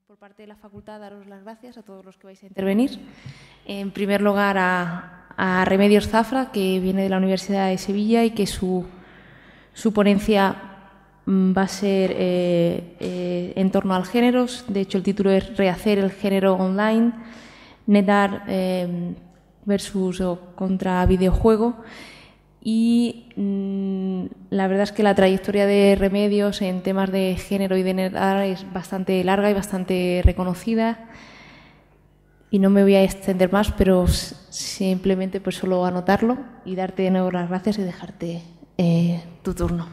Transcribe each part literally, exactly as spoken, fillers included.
por parte de la facultad, daros las gracias a todos los que vais a intervenir. En primer lugar, a, a Remedios Zafra, que viene de la Universidad de Sevilla y que su, su ponencia va a ser eh, eh, en torno al género. De hecho, el título es Rehacer el género online, NetArt eh, versus o contra videojuego. Y mmm, la verdad es que la trayectoria de Remedios en temas de género y de NetArt es bastante larga y bastante reconocida. Y no me voy a extender más, pero simplemente pues solo anotarlo y darte de nuevo las gracias y dejarte eh, tu turno.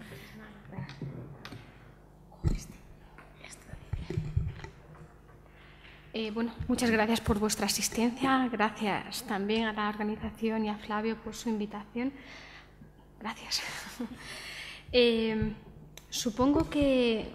Eh, bueno, muchas gracias por vuestra asistencia, gracias también a la organización y a Flavio por su invitación. Gracias. eh, supongo que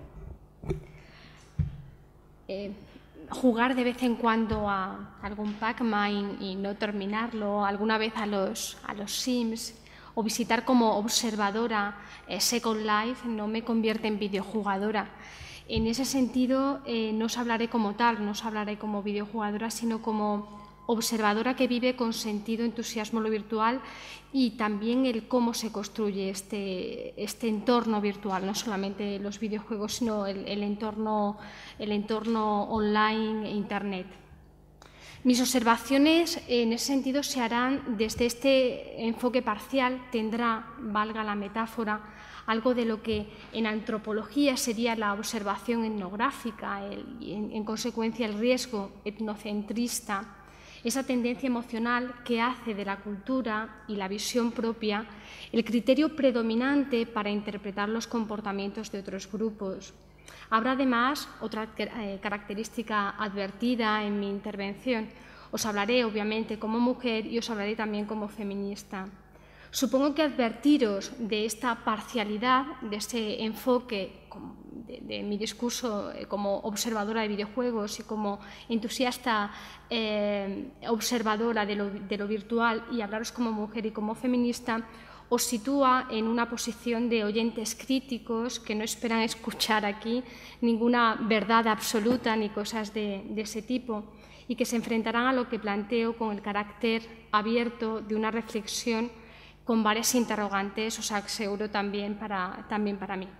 eh, jugar de vez en cuando a algún Pac-Man y, y no terminarlo, alguna vez a los, a los Sims o visitar como observadora eh, Second Life no me convierte en videojugadora. En ese sentido, eh, no os hablaré como tal, no os hablaré como videojugadora, sino como observadora que vive con sentido, entusiasmo lo virtual y también el cómo se construye este, este entorno virtual, no solamente los videojuegos, sino el, el, entorno, el entorno online e Internet. Mis observaciones en ese sentido se harán desde este enfoque parcial, tendrá, valga la metáfora, algo de lo que en antropología sería la observación etnográfica y en, en consecuencia el riesgo etnocentrista, esa tendencia emocional que hace de la cultura y la visión propia el criterio predominante para interpretar los comportamientos de otros grupos. Habrá además otra eh, característica advertida en mi intervención. Os hablaré obviamente como mujer y os hablaré también como feminista. Supongo que advertiros de esta parcialidad, de ese enfoque de, de mi discurso como observadora de videojuegos y como entusiasta eh, observadora de lo, de lo virtual y hablaros como mujer y como feminista, os sitúa en una posición de oyentes críticos que no esperan escuchar aquí ninguna verdad absoluta ni cosas de, de ese tipo y que se enfrentarán a lo que planteo con el carácter abierto de una reflexión con varias interrogantes, os aseguro también para, también para mí.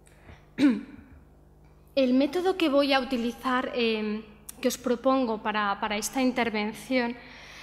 El método que voy a utilizar, eh, que os propongo para, para esta intervención,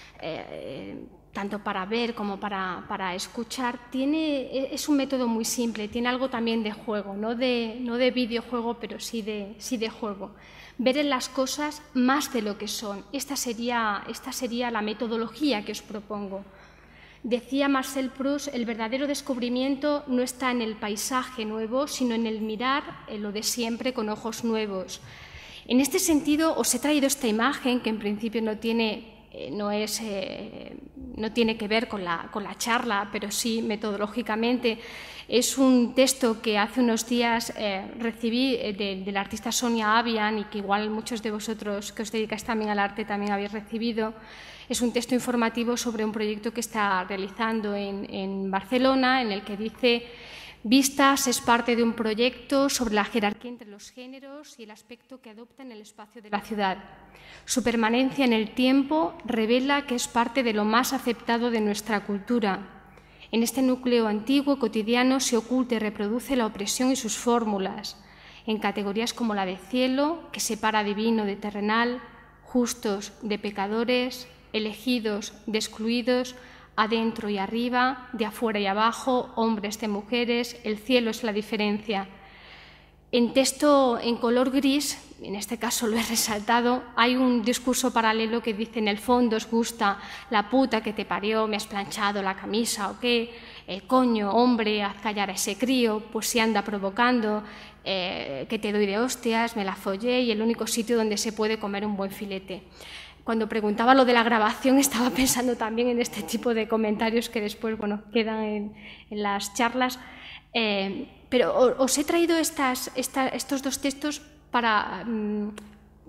eh, tanto para ver como para, para escuchar, tiene, es un método muy simple, tiene algo también de juego, no de, no de videojuego, pero sí de, sí de juego. Ver en las cosas más de lo que son. Esta sería, esta sería la metodología que os propongo. Decía Marcel Proust, el verdadero descubrimiento no está en el paisaje nuevo, sino en el mirar en lo de siempre con ojos nuevos. En este sentido, os he traído esta imagen, que en principio no tiene, eh, no es, eh, no tiene que ver con la, con la charla, pero sí metodológicamente. Es un texto que hace unos días eh, recibí de, de la artista Sonia Avian y que igual muchos de vosotros que os dedicáis también al arte también habéis recibido. Es un texto informativo sobre un proyecto que está realizando en, en Barcelona, en el que dice: Vistas es parte de un proyecto sobre la jerarquía entre los géneros y el aspecto que adopta en el espacio de la ciudad. Su permanencia en el tiempo revela que es parte de lo más aceptado de nuestra cultura. En este núcleo antiguo cotidiano se oculta y reproduce la opresión y sus fórmulas, en categorías como la de cielo, que separa divino de terrenal, justos de pecadores, elegidos de excluidos, adentro y arriba, de afuera y abajo, hombres de mujeres, el cielo es la diferencia. En texto en color gris, en este caso lo he resaltado, hay un discurso paralelo que dice: en el fondo os gusta la puta que te parió, me has planchado la camisa o qué, el coño, hombre, haz callar a ese crío, pues si anda provocando, eh, que te doy de hostias, me la follé y el único sitio donde se puede comer un buen filete. Cuando preguntaba lo de la grabación estaba pensando también en este tipo de comentarios que después, bueno, quedan en, en las charlas. Eh, pero os he traído estas, esta, estos dos textos para,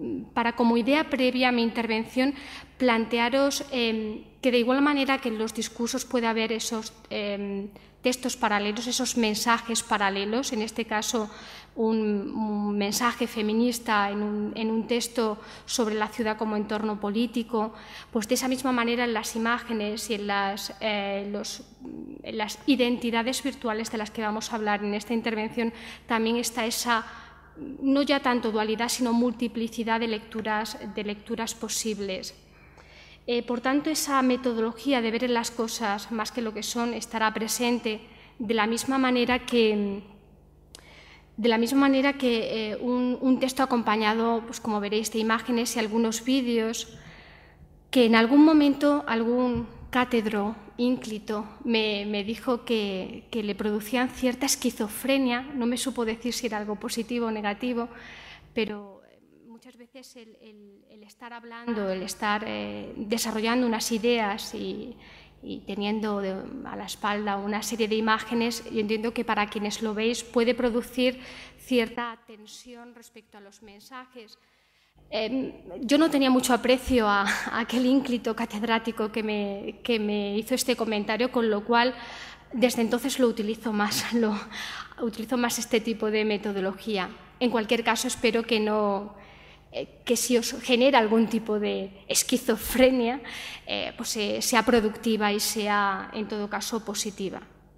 para como idea previa a mi intervención, plantearos eh, que de igual manera que en los discursos puede haber esos eh, textos paralelos, esos mensajes paralelos, en este caso un, un mensaje feminista en un, en un texto sobre la ciudad como entorno político, pues de esa misma manera en las imágenes y en las, eh, los, en las identidades virtuales de las que vamos a hablar en esta intervención también está esa, no ya tanto dualidad, sino multiplicidad de lecturas, de lecturas posibles. Eh, por tanto, esa metodología de ver en las cosas más que lo que son estará presente de la misma manera que, de la misma manera que eh, un, un texto acompañado, pues como veréis, de imágenes y algunos vídeos, que en algún momento algún cátedro ínclito me, me dijo que, que le producían cierta esquizofrenia, no me supo decir si era algo positivo o negativo, pero muchas veces el, el, el estar hablando, el estar eh, desarrollando unas ideas y, y teniendo de, a la espalda una serie de imágenes, yo entiendo que para quienes lo veis puede producir cierta tensión respecto a los mensajes. Eh, yo no tenía mucho aprecio a, a aquel ínclito catedrático que me, que me hizo este comentario, con lo cual desde entonces lo utilizo más, lo, utilizo más este tipo de metodología. En cualquier caso, espero que no... que si os genera algún tipo de esquizofrenia, eh, pues eh, sea productiva y sea, en todo caso, positiva.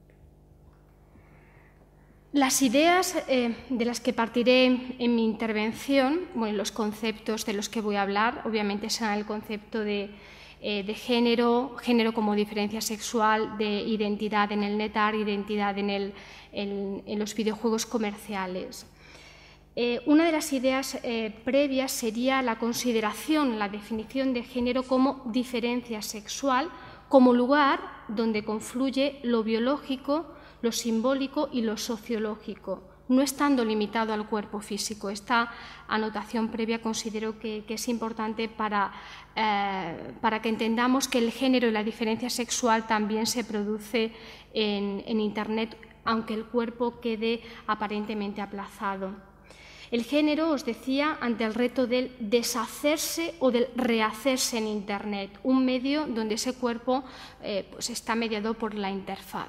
Las ideas eh, de las que partiré en mi intervención, bueno, los conceptos de los que voy a hablar, obviamente serán el concepto de, eh, de género, género como diferencia sexual, de identidad en el netar, identidad en, el, en, en los videojuegos comerciales. Eh, una de las ideas eh, previas sería la consideración, la definición de género como diferencia sexual, como lugar donde confluye lo biológico, lo simbólico y lo sociológico, no estando limitado al cuerpo físico. Esta anotación previa considero que, que es importante para, eh, para que entendamos que el género y la diferencia sexual también se produce en, en Internet, aunque el cuerpo quede aparentemente aplazado. El género, os decía, ante el reto del deshacerse o del rehacerse en Internet, un medio donde ese cuerpo eh, pues está mediado por la interfaz.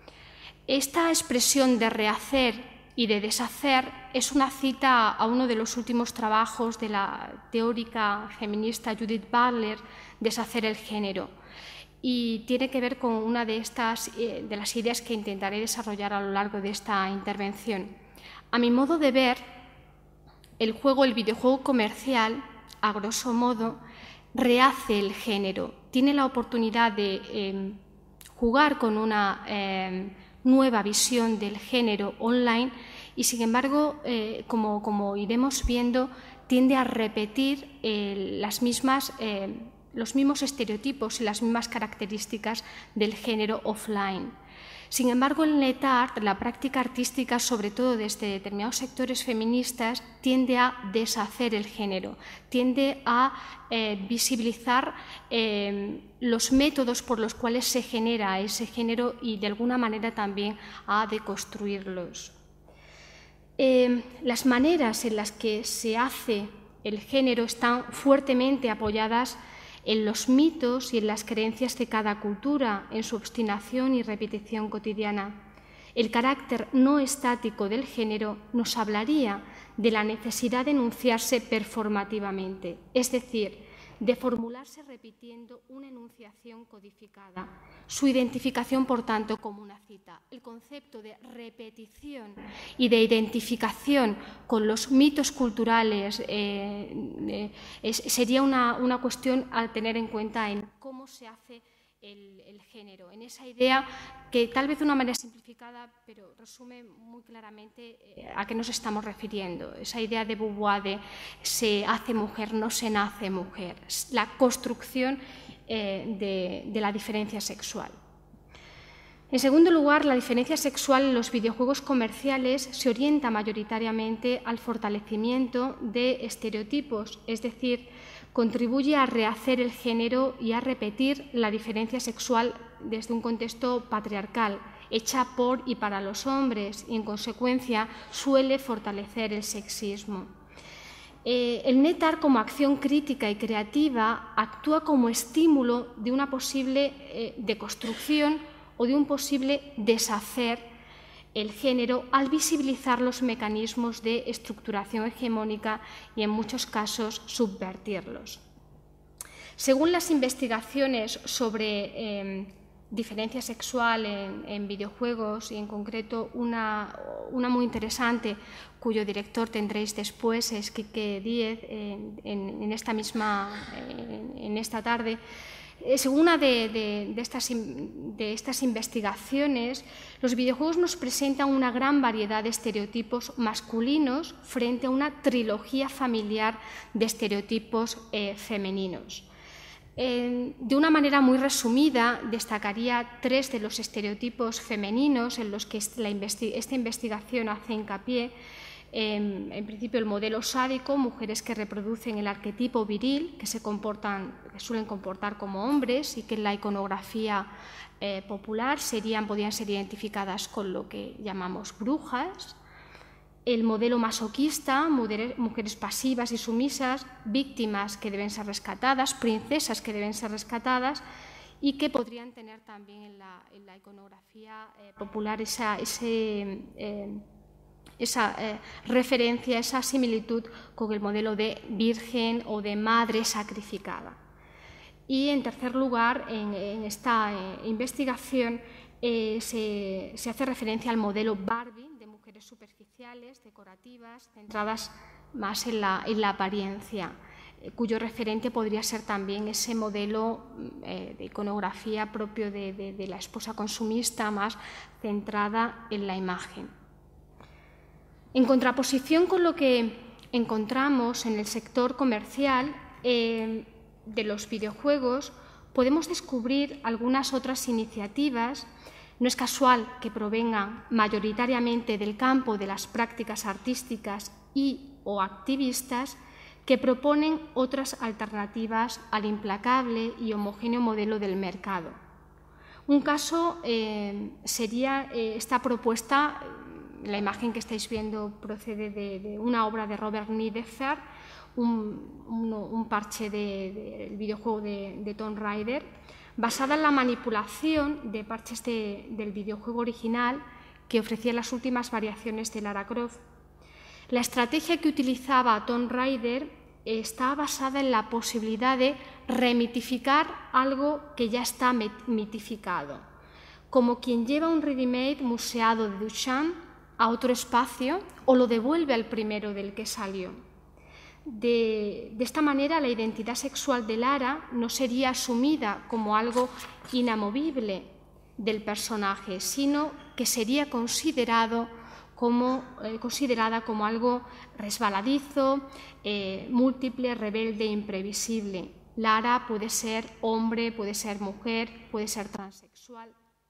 Esta expresión de rehacer y de deshacer es una cita a uno de los últimos trabajos de la teórica feminista Judith Butler, Deshacer el género, y tiene que ver con una de, estas, eh, de las ideas que intentaré desarrollar a lo largo de esta intervención. A mi modo de ver, el juego, el videojuego comercial, a grosso modo, rehace el género, tiene la oportunidad de eh, jugar con una eh, nueva visión del género online y, sin embargo, eh, como, como iremos viendo, tiende a repetir eh, las mismas, eh, los mismos estereotipos y las mismas características del género offline. Sin embargo, el netart, la práctica artística, sobre todo desde determinados sectores feministas, tiende a deshacer el género, tiende a eh, visibilizar eh, los métodos por los cuales se genera ese género y, de alguna manera, también a deconstruirlos. Eh, las maneras en las que se hace el género están fuertemente apoyadas en los mitos y en las creencias de cada cultura, en su obstinación y repetición cotidiana. El carácter no estático del género nos hablaría de la necesidad de enunciarse performativamente, es decir, de formularse repitiendo una enunciación codificada. Su identificación, por tanto, como una cita. El concepto de repetición y de identificación con los mitos culturales eh, eh, es, sería una, una cuestión a tener en cuenta en cómo se hace el, el género, en esa idea que tal vez de una manera simplificada, pero resume muy claramente eh, a qué nos estamos refiriendo. Esa idea de Beauvoir de se hace mujer, no se nace mujer, la construcción eh, de, de la diferencia sexual. En segundo lugar, la diferencia sexual en los videojuegos comerciales se orienta mayoritariamente al fortalecimiento de estereotipos, es decir, contribuye a rehacer el género y a repetir la diferencia sexual desde un contexto patriarcal, hecha por y para los hombres, y en consecuencia suele fortalecer el sexismo. Eh, el NetArt, como acción crítica y creativa, actúa como estímulo de una posible eh, deconstrucción o de un posible deshacer el género al visibilizar los mecanismos de estructuración hegemónica y, en muchos casos, subvertirlos. Según las investigaciones sobre eh, diferencia sexual en, en videojuegos, y en concreto una, una muy interesante, cuyo director tendréis después, es Quique Díez, en, en, en esta misma, en, en esta tarde. Eh, según una de, de, de, estas, de estas investigaciones, los videojuegos nos presentan una gran variedad de estereotipos masculinos frente a una trilogía familiar de estereotipos eh, femeninos. Eh, de una manera muy resumida, destacaría tres de los estereotipos femeninos en los que la investi- esta investigación hace hincapié. Eh, en principio, el modelo sádico, mujeres que reproducen el arquetipo viril, que se comportan, que suelen comportar como hombres y que en la iconografía eh, popular serían, podrían ser identificadas con lo que llamamos brujas. El modelo masoquista, mujeres pasivas y sumisas, víctimas que deben ser rescatadas, princesas que deben ser rescatadas y que podrían tener también en la, en la iconografía eh, popular esa, ese, eh, esa eh, referencia, esa similitud con el modelo de virgen o de madre sacrificada. Y, en tercer lugar, en, en esta eh, investigación eh, se, se hace referencia al modelo Barbie, superficiales, decorativas, centradas más en la, en la apariencia, eh, cuyo referente podría ser también ese modelo eh, de iconografía propio de, de, de la esposa consumista, más centrada en la imagen. En contraposición con lo que encontramos en el sector comercial eh, de los videojuegos, podemos descubrir algunas otras iniciativas. No es casual que provengan mayoritariamente del campo de las prácticas artísticas y o activistas que proponen otras alternativas al implacable y homogéneo modelo del mercado. Un caso eh, sería eh, esta propuesta, la imagen que estáis viendo procede de, de una obra de Robert Niedefeld, un, un, un parche del de, de videojuego de, de Tomb Raider, basada en la manipulación de parches de, del videojuego original que ofrecía las últimas variaciones de Lara Croft. La estrategia que utilizaba Tomb Raider está basada en la posibilidad de remitificar algo que ya está mitificado, como quien lleva un ready-made museado de Duchamp a otro espacio o lo devuelve al primero del que salió. De, de esta manera, la identidad sexual de Lara no sería asumida como algo inamovible del personaje, sino que sería considerado como, eh, considerada como algo resbaladizo, eh, múltiple, rebelde, imprevisible. Lara puede ser hombre, puede ser mujer, puede ser transexual.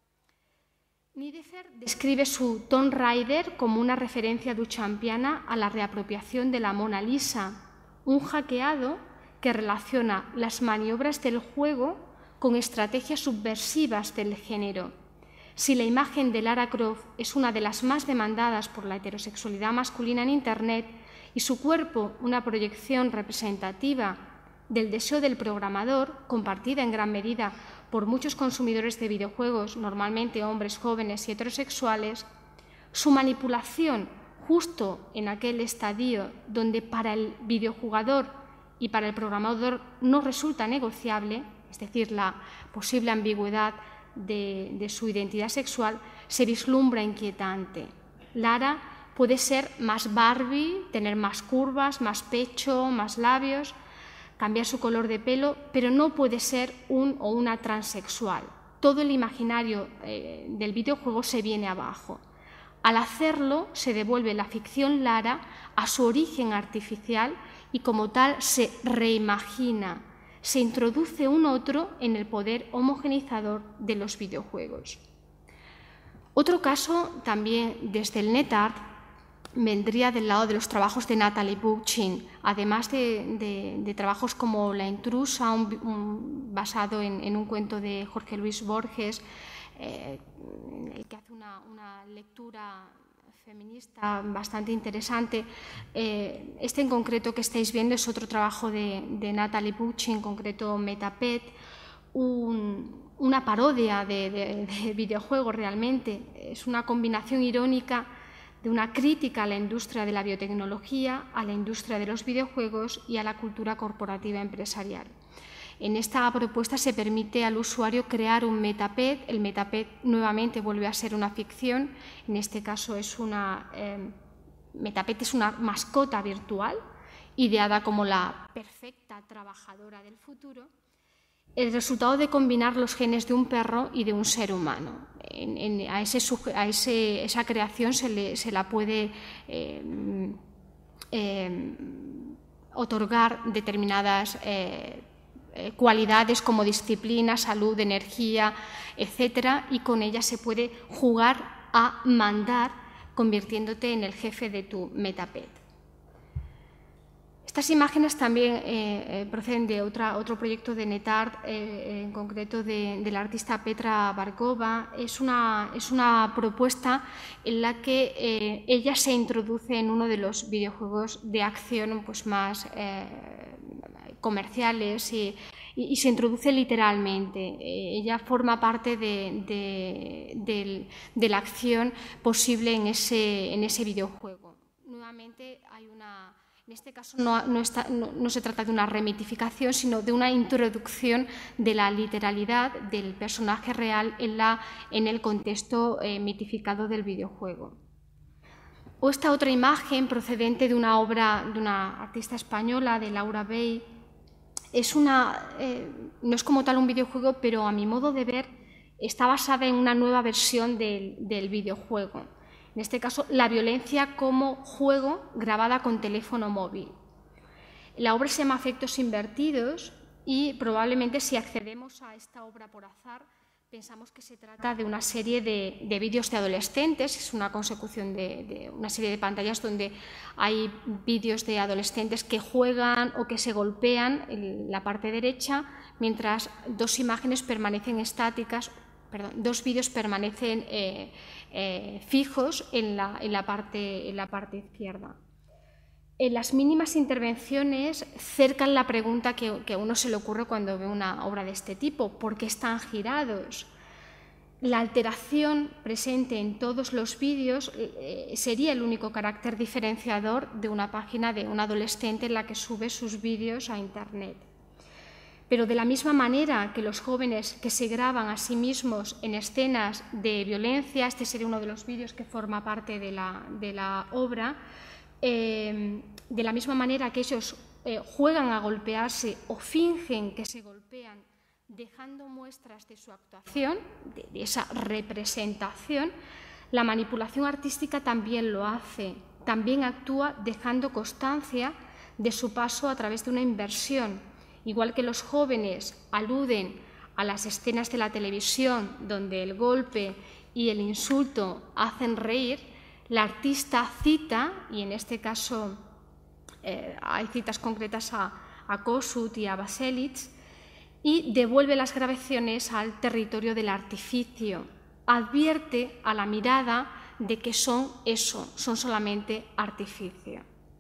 Niedefeld describe su Tomb Raider como una referencia duchampiana a la reapropiación de la Mona Lisa, un hackeado que relaciona las maniobras del juego con estrategias subversivas del género. Si la imagen de Lara Croft es una de las más demandadas por la heterosexualidad masculina en Internet y su cuerpo una proyección representativa del deseo del programador, compartida en gran medida por muchos consumidores de videojuegos, normalmente hombres jóvenes y heterosexuales, su manipulación justo en aquel estadio donde para el videojugador y para el programador no resulta negociable, es decir, la posible ambigüedad de, de su identidad sexual, se vislumbra inquietante. Lara puede ser más Barbie, tener más curvas, más pecho, más labios, cambiar su color de pelo, pero no puede ser un o una transexual. Todo el imaginario eh, del videojuego se viene abajo. Al hacerlo, se devuelve la ficción Lara a su origen artificial y, como tal, se reimagina, se introduce un otro en el poder homogenizador de los videojuegos. Otro caso, también desde el NetArt, vendría del lado de los trabajos de Natalie Bookchin, además de, de, de trabajos como La intrusa, un, un, basado en, en un cuento de Jorge Luis Borges, eh, que hace una, una lectura feminista bastante interesante. Eh, este en concreto que estáis viendo es otro trabajo de, de Natalie Pucci, en concreto Metapet, un, una parodia de, de, de videojuegos realmente. Es una combinación irónica de una crítica a la industria de la biotecnología, a la industria de los videojuegos y a la cultura corporativa empresarial. En esta propuesta se permite al usuario crear un metapet. El metapet nuevamente vuelve a ser una ficción. En este caso es una eh, metapet es una mascota virtual ideada como la perfecta trabajadora del futuro. El resultado de combinar los genes de un perro y de un ser humano. En, en, a ese, a ese, esa creación se, le, se la puede eh, eh, otorgar determinadas eh, cualidades como disciplina, salud, energía, etcétera, y con ella se puede jugar a mandar, convirtiéndote en el jefe de tu metapet. Estas imágenes también eh, proceden de otra, otro proyecto de NetArt, eh, en concreto de, de la artista Petra Barkova. Es una, es una propuesta en la que eh, ella se introduce en uno de los videojuegos de acción pues, más eh, comerciales y, y, y se introduce literalmente. Eh, ella forma parte de, de, de, de la acción posible en ese, en ese videojuego. Nuevamente hay una... En este caso no, no, está, no, no se trata de una remitificación, sino de una introducción de la literalidad del personaje real en, la, en el contexto eh, mitificado del videojuego. O esta otra imagen procedente de una obra de una artista española, de Laura Bay. Es una, eh, no es como tal un videojuego, pero a mi modo de ver está basada en una nueva versión del, del videojuego. En este caso, la violencia como juego grabada con teléfono móvil. La obra se llama Afectos Invertidos y probablemente si accedemos a esta obra por azar pensamos que se trata de una serie de, de vídeos de adolescentes. Es una consecución de, de una serie de pantallas donde hay vídeos de adolescentes que juegan o que se golpean en la parte derecha, mientras dos imágenes permanecen estáticas. Perdón, dos vídeos permanecen eh, eh, fijos en la, en, la parte, en la parte izquierda. En las mínimas intervenciones cercan la pregunta que, que a uno se le ocurre cuando ve una obra de este tipo: ¿por qué están girados? La alteración presente en todos los vídeos eh, sería el único carácter diferenciador de una página de un adolescente en la que sube sus vídeos a Internet. Pero de la misma manera que los jóvenes que se graban a sí mismos en escenas de violencia, este sería uno de los vídeos que forma parte de la, de la obra, eh, de la misma manera que ellos eh, juegan a golpearse o fingen que se golpean, dejando muestras de su actuación, de, de esa representación, la manipulación artística también lo hace, también actúa dejando constancia de su paso a través de una inversión. Igual que los jóvenes aluden a las escenas de la televisión donde el golpe y el insulto hacen reír, la artista cita, y en este caso eh, hay citas concretas a, a Kossuth y a Baselitz, y devuelve las grabaciones al territorio del artificio. Advierte a la mirada de que son eso, son solamente artificio.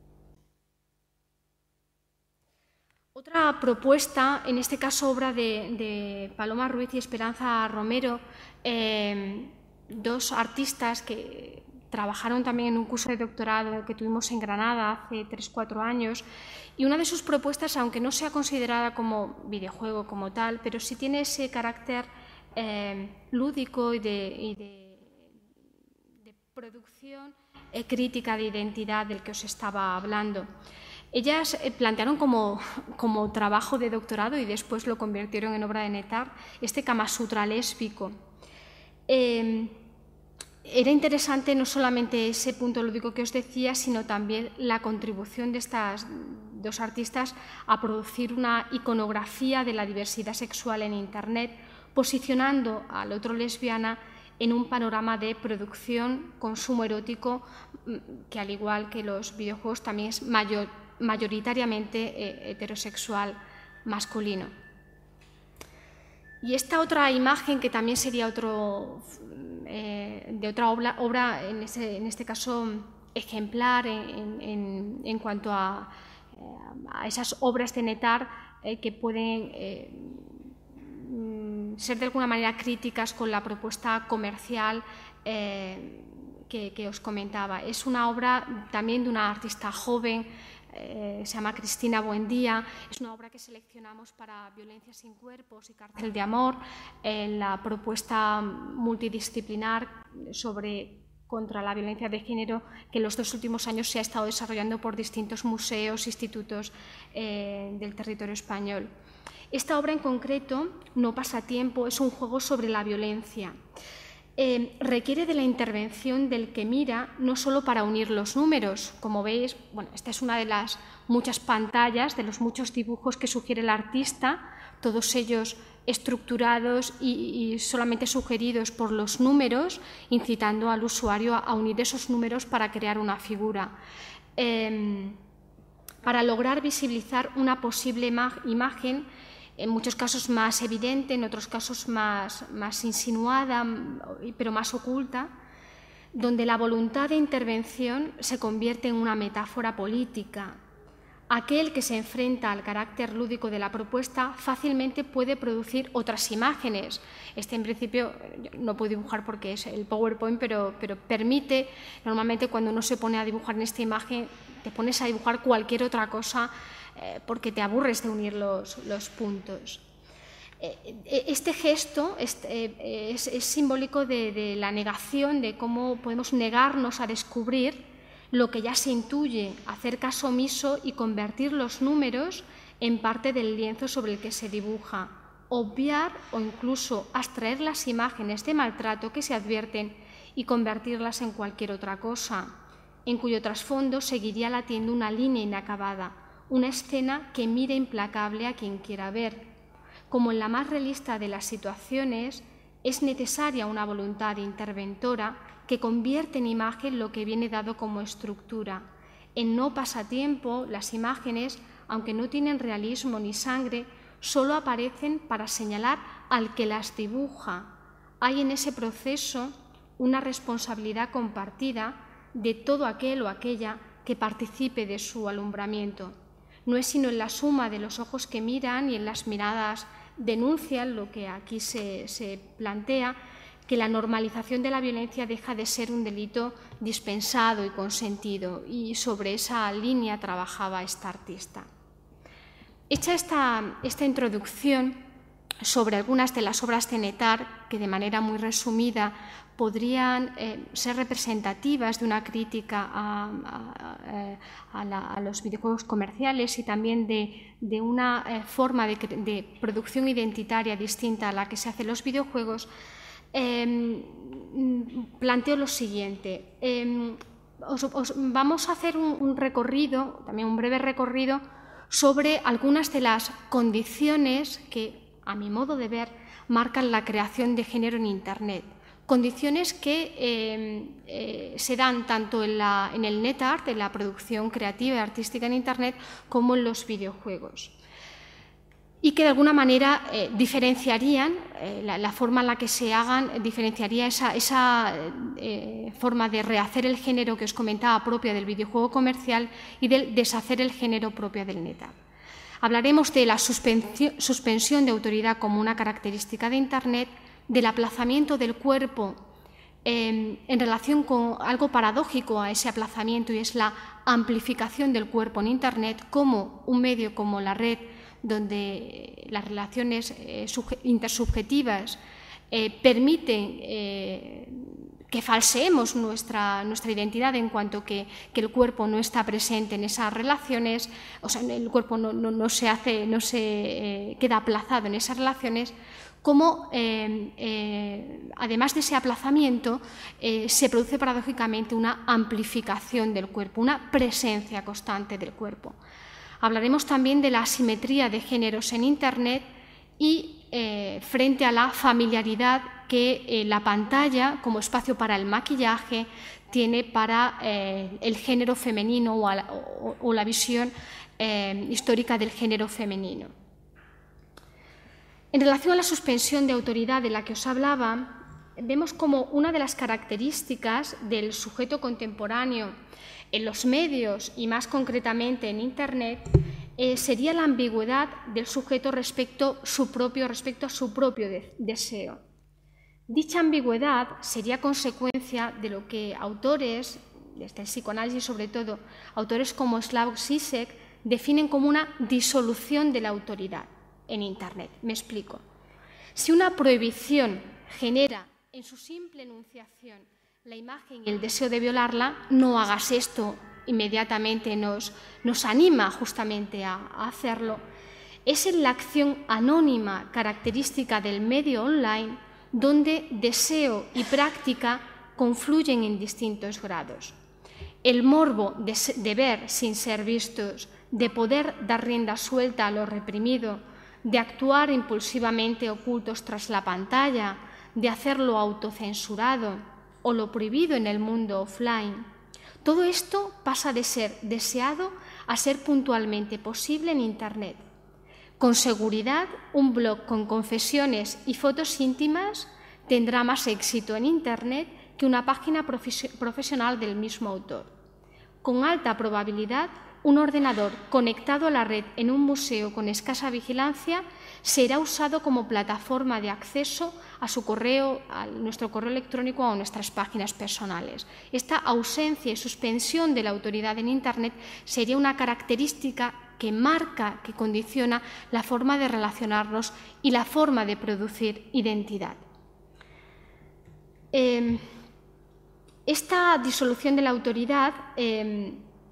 Otra propuesta, en este caso obra de, de Paloma Ruiz y Esperanza Romero, eh, dos artistas que trabajaron también en un curso de doctorado que tuvimos en Granada hace tres o cuatro años, y una de sus propuestas, aunque no sea considerada como videojuego como tal, pero sí tiene ese carácter eh, lúdico y de, y de, de producción eh, crítica de identidad del que os estaba hablando. Ellas plantearon como, como trabajo de doctorado y después lo convirtieron en obra de NetArt este Kama Sutra lésbico. Eh, era interesante no solamente ese punto lúdico que os decía, sino también la contribución de estas dos artistas a producir una iconografía de la diversidad sexual en Internet, posicionando al otro lesbiana en un panorama de producción, consumo erótico, que al igual que los videojuegos también es mayor, mayoritariamente eh, heterosexual masculino. Y esta otra imagen, que también sería otro eh, de otra obra, obra en, ese, en este caso ejemplar en, en, en cuanto a, a esas obras de Netar eh, que pueden eh, ser de alguna manera críticas con la propuesta comercial eh, que, que os comentaba. Es una obra también de una artista joven, eh, se llama Cristina Buendía. Es una obra que seleccionamos para Violencia sin cuerpos y Cárcel de amor, en la propuesta multidisciplinar sobre contra la violencia de género que en los dos últimos años se ha estado desarrollando por distintos museos, institutos eh, del territorio español. Esta obra en concreto, No pasa tiempo, es un juego sobre la violencia. Eh, requiere de la intervención del que mira, no solo para unir los números. Como veis, bueno, esta es una de las muchas pantallas, de los muchos dibujos que sugiere el artista, todos ellos estructurados y, y solamente sugeridos por los números, incitando al usuario a, a unir esos números para crear una figura. Eh, para lograr visibilizar una posible imagen, en muchos casos más evidente, en otros casos más, más insinuada, pero más oculta, donde la voluntad de intervención se convierte en una metáfora política. Aquel que se enfrenta al carácter lúdico de la propuesta fácilmente puede producir otras imágenes. Este, en principio, no puedo dibujar porque es el PowerPoint, pero, pero permite, normalmente cuando uno se pone a dibujar en esta imagen, te pones a dibujar cualquier otra cosa eh, porque te aburres de unir los, los puntos. Este gesto es, es, es simbólico de, de la negación, de cómo podemos negarnos a descubrir lo que ya se intuye, hacer caso omiso y convertir los números en parte del lienzo sobre el que se dibuja, obviar o incluso abstraer las imágenes de maltrato que se advierten y convertirlas en cualquier otra cosa, en cuyo trasfondo seguiría latiendo una línea inacabada, una escena que mire implacable a quien quiera ver. Como en la más realista de las situaciones, es necesaria una voluntad interventora que convierte en imagen lo que viene dado como estructura. En No pasa tiempo, las imágenes, aunque no tienen realismo ni sangre, solo aparecen para señalar al que las dibuja. Hay en ese proceso una responsabilidad compartida de todo aquel o aquella que participe de su alumbramiento. No es sino en la suma de los ojos que miran y en las miradas denuncian lo que aquí se, se plantea, que la normalización de la violencia deja de ser un delito dispensado y consentido, y sobre esa línea trabajaba esta artista. Hecha esta, esta introducción sobre algunas de las obras de Netar, que de manera muy resumida podrían eh, ser representativas de una crítica a, a, a, la, a los videojuegos comerciales y también de, de una eh, forma de, de producción identitaria distinta a la que se hace en los videojuegos, eh, planteo lo siguiente. Eh, os, os, vamos a hacer un, un recorrido, también un breve recorrido, sobre algunas de las condiciones que, a mi modo de ver, marcan la creación de género en Internet. Condiciones que eh, eh, se dan tanto en, la, en el NetArt, en la producción creativa y artística en Internet, como en los videojuegos. Y que de alguna manera eh, diferenciarían, eh, la, la forma en la que se hagan, diferenciaría esa, esa eh, forma de rehacer el género que os comentaba propia del videojuego comercial y del deshacer el género propia del NetArt. Hablaremos de la suspensión, suspensión de autoridad como una característica de Internet, del aplazamiento del cuerpo eh, en relación con algo paradójico a ese aplazamiento, y es la amplificación del cuerpo en Internet como un medio como la red, donde las relaciones eh, intersubjetivas eh, permiten eh, que falseemos nuestra, nuestra identidad en cuanto que, que el cuerpo no está presente en esas relaciones, o sea, el cuerpo no, no, no se, hace, no se eh, queda aplazado en esas relaciones, como eh, eh, además de ese aplazamiento eh, se produce paradójicamente una amplificación del cuerpo, una presencia constante del cuerpo. Hablaremos también de la asimetría de géneros en Internet y eh, frente a la familiaridad que eh, la pantalla como espacio para el maquillaje tiene para eh, el género femenino o, la, o, o la visión eh, histórica del género femenino. En relación a la suspensión de autoridad de la que os hablaba, vemos como una de las características del sujeto contemporáneo en los medios y más concretamente en Internet eh, sería la ambigüedad del sujeto respecto, su propio, respecto a su propio de, deseo. Dicha ambigüedad sería consecuencia de lo que autores, desde el psicoanálisis sobre todo, autores como Slavoj Žižek, definen como una disolución de la autoridad en Internet. Me explico. Si una prohibición genera en su simple enunciación la imagen y el deseo de violarla, no hagas esto, inmediatamente nos, nos anima justamente a, a hacerlo. Es en la acción anónima característica del medio online donde deseo y práctica confluyen en distintos grados. El morbo de, de ver sin ser vistos, de poder dar rienda suelta a lo reprimido, de actuar impulsivamente ocultos tras la pantalla, de hacerlo autocensurado o lo prohibido en el mundo offline. Todo esto pasa de ser deseado a ser puntualmente posible en Internet. Con seguridad, un blog con confesiones y fotos íntimas tendrá más éxito en Internet que una página profesional del mismo autor. Con alta probabilidad, un ordenador conectado a la red en un museo con escasa vigilancia será usado como plataforma de acceso a su correo, a nuestro correo electrónico o a nuestras páginas personales. Esta ausencia y suspensión de la autoridad en Internet sería una característica que marca, que condiciona la forma de relacionarnos y la forma de producir identidad. Eh, esta disolución de la autoridad eh,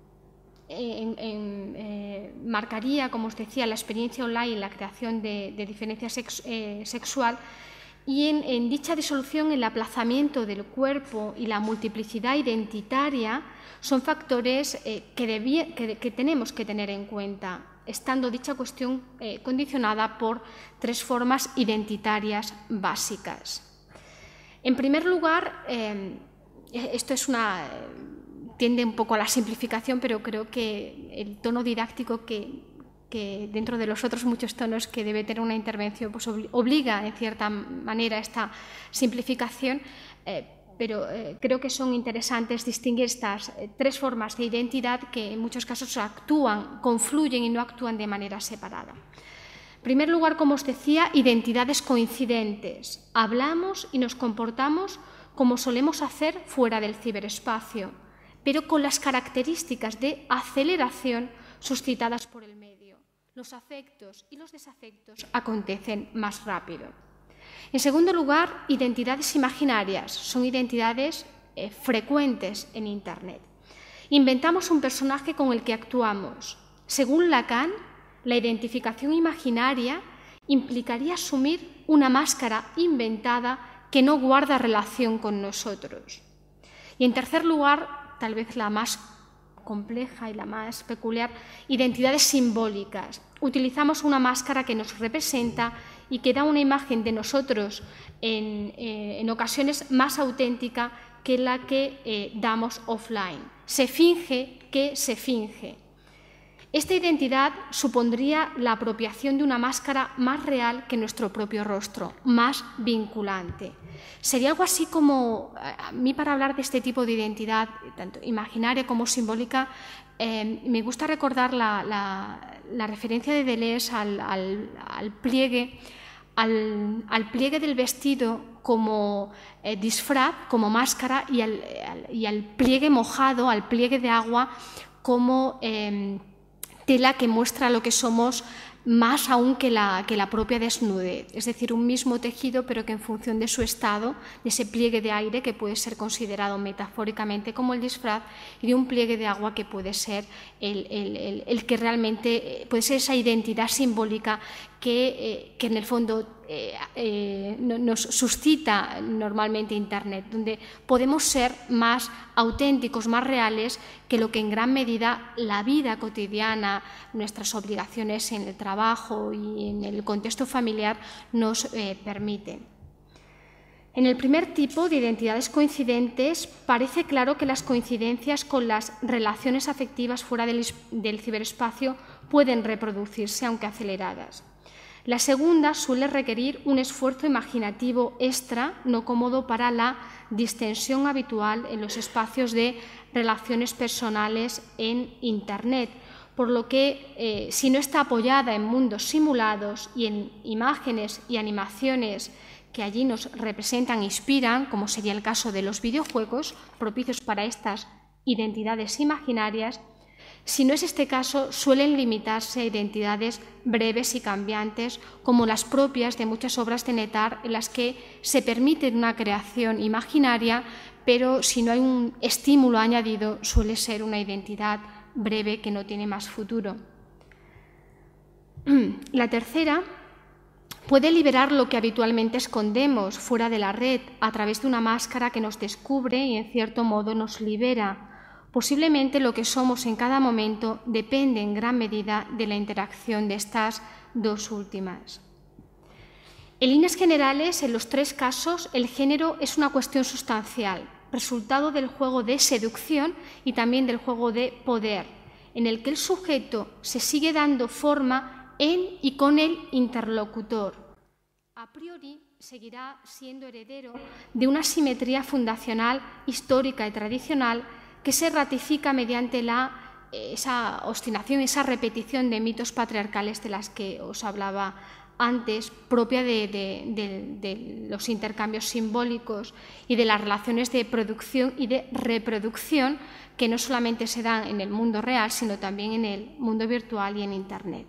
En, en, eh, marcaría, como os decía, la experiencia online en la creación de, de diferencia sex, eh, sexual y en, en dicha disolución el aplazamiento del cuerpo y la multiplicidad identitaria son factores eh, que, debía, que, que tenemos que tener en cuenta, estando dicha cuestión eh, condicionada por tres formas identitarias básicas. En primer lugar, eh, esto es una... tiende un poco a la simplificación, pero creo que el tono didáctico que, que dentro de los otros muchos tonos que debe tener una intervención pues obliga en cierta manera a esta simplificación, eh, pero eh, creo que son interesantes distinguir estas eh, tres formas de identidad que en muchos casos actúan, confluyen y no actúan de manera separada. En primer lugar, como os decía, identidades coincidentes. Hablamos y nos comportamos como solemos hacer fuera del ciberespacio, pero con las características de aceleración suscitadas por el medio. Los afectos y los desafectos acontecen más rápido. En segundo lugar, identidades imaginarias. Son identidades eh, frecuentes en Internet. Inventamos un personaje con el que actuamos. Según Lacan, la identificación imaginaria implicaría asumir una máscara inventada que no guarda relación con nosotros. Y en tercer lugar, tal vez la más compleja y la más peculiar, identidades simbólicas. Utilizamos una máscara que nos representa y que da una imagen de nosotros en, eh, en ocasiones más auténtica que la que eh, damos offline. Se finge que se finge. Esta identidad supondría la apropiación de una máscara más real que nuestro propio rostro, más vinculante. Sería algo así como, a mí para hablar de este tipo de identidad, tanto imaginaria como simbólica, eh, me gusta recordar la, la, la referencia de Deleuze al, al, al, pliegue, al, al pliegue del vestido como eh, disfraz, como máscara, y al, al, y al pliegue mojado, al pliegue de agua, como eh, tela que muestra lo que somos más aún que la, que la propia desnudez, es decir, un mismo tejido pero que en función de su estado, de ese pliegue de aire que puede ser considerado metafóricamente como el disfraz y de un pliegue de agua que puede ser el, el, el, el que realmente puede ser esa identidad simbólica que, eh, que en el fondo eh, eh, nos suscita normalmente Internet, donde podemos ser más auténticos, más reales que lo que en gran medida la vida cotidiana, nuestras obligaciones en el trabajo y en el contexto familiar nos eh, permiten. En el primer tipo de identidades coincidentes parece claro que las coincidencias con las relaciones afectivas fuera del, del ciberespacio pueden reproducirse, aunque aceleradas. La segunda suele requerir un esfuerzo imaginativo extra, no cómodo para la distensión habitual en los espacios de relaciones personales en Internet, por lo que, eh, si no está apoyada en mundos simulados y en imágenes y animaciones que allí nos representan e inspiran, como sería el caso de los videojuegos, propicios para estas identidades imaginarias, si no es este caso, suelen limitarse a identidades breves y cambiantes, como las propias de muchas obras de Netar, en las que se permite una creación imaginaria, pero si no hay un estímulo añadido, suele ser una identidad breve que no tiene más futuro. La tercera puede liberar lo que habitualmente escondemos fuera de la red a través de una máscara que nos descubre y, en cierto modo, nos libera. Posiblemente lo que somos en cada momento depende en gran medida de la interacción de estas dos últimas. En líneas generales, en los tres casos, el género es una cuestión sustancial, resultado del juego de seducción y también del juego de poder, en el que el sujeto se sigue dando forma en y con el interlocutor. A priori, seguirá siendo heredero de una simetría fundacional, histórica y tradicional que se ratifica mediante la, esa obstinación, esa repetición de mitos patriarcales de las que os hablaba antes, propia de, de, de, de los intercambios simbólicos y de las relaciones de producción y de reproducción que no solamente se dan en el mundo real, sino también en el mundo virtual y en Internet.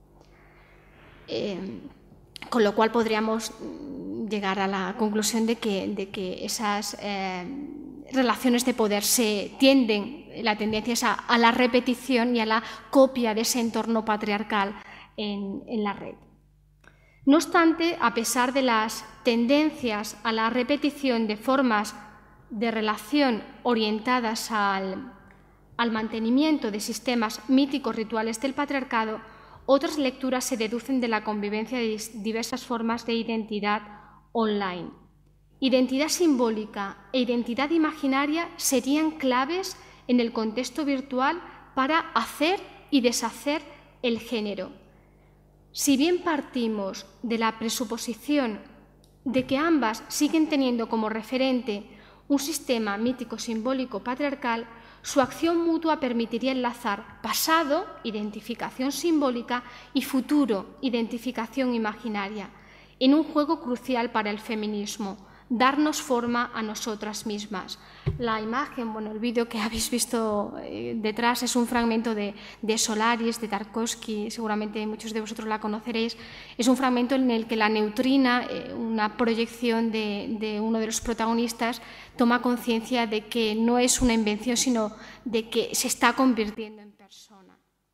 Eh, con lo cual podríamos llegar a la conclusión de que, de que esas eh, relaciones de poder se tienden, la tendencia es a, a la repetición y a la copia de ese entorno patriarcal en, en la red. No obstante, a pesar de las tendencias a la repetición de formas de relación orientadas al, al mantenimiento de sistemas míticos rituales del patriarcado, otras lecturas se deducen de la convivencia de diversas formas de identidad online. Identidad simbólica e identidad imaginaria serían claves en el contexto virtual para hacer y deshacer el género. Si bien partimos de la presuposición de que ambas siguen teniendo como referente un sistema mítico simbólico patriarcal, su acción mutua permitiría enlazar pasado, identificación simbólica, y futuro, identificación imaginaria, en un juego crucial para el feminismo, darnos forma a nosotras mismas. La imagen, bueno, el vídeo que habéis visto eh, detrás es un fragmento de, de Solaris, de Tarkovsky, seguramente muchos de vosotros la conoceréis. Es un fragmento en el que la neutrina, eh, una proyección de, de uno de los protagonistas, toma conciencia de que no es una invención, sino de que se está convirtiendo en persona.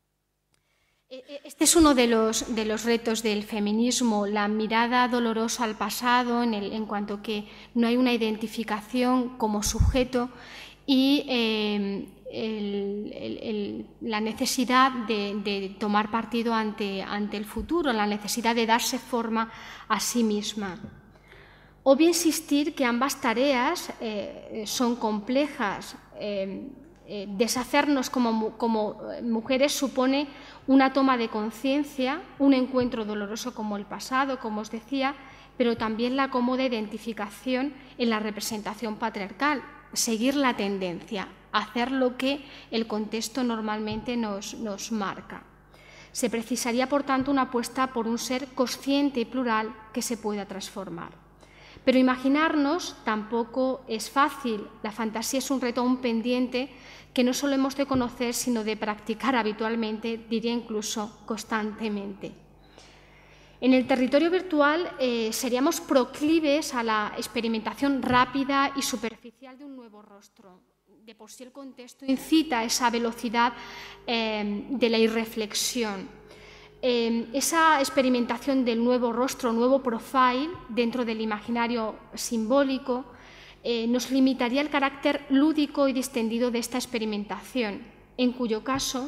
Este es uno de los, de los retos del feminismo, la mirada dolorosa al pasado en, el, en cuanto que no hay una identificación como sujeto y eh, el, el, el, la necesidad de, de tomar partido ante, ante el futuro, la necesidad de darse forma a sí misma. Obvio insistir que ambas tareas eh, son complejas. Eh, eh, deshacernos como, como mujeres supone una toma de conciencia, un encuentro doloroso como el pasado, como os decía, pero también la cómoda identificación en la representación patriarcal, seguir la tendencia, hacer lo que el contexto normalmente nos, nos marca. Se precisaría, por tanto, una apuesta por un ser consciente y plural que se pueda transformar. Pero imaginarnos tampoco es fácil. La fantasía es un reto aún pendiente que no solo hemos de conocer, sino de practicar habitualmente, diría incluso constantemente. En el territorio virtual eh, seríamos proclives a la experimentación rápida y superficial de un nuevo rostro. De por sí el contexto incita a esa velocidad eh, de la irreflexión. Eh, esa experimentación del nuevo rostro, nuevo profile dentro del imaginario simbólico, eh, nos limitaría el carácter lúdico y distendido de esta experimentación, en cuyo caso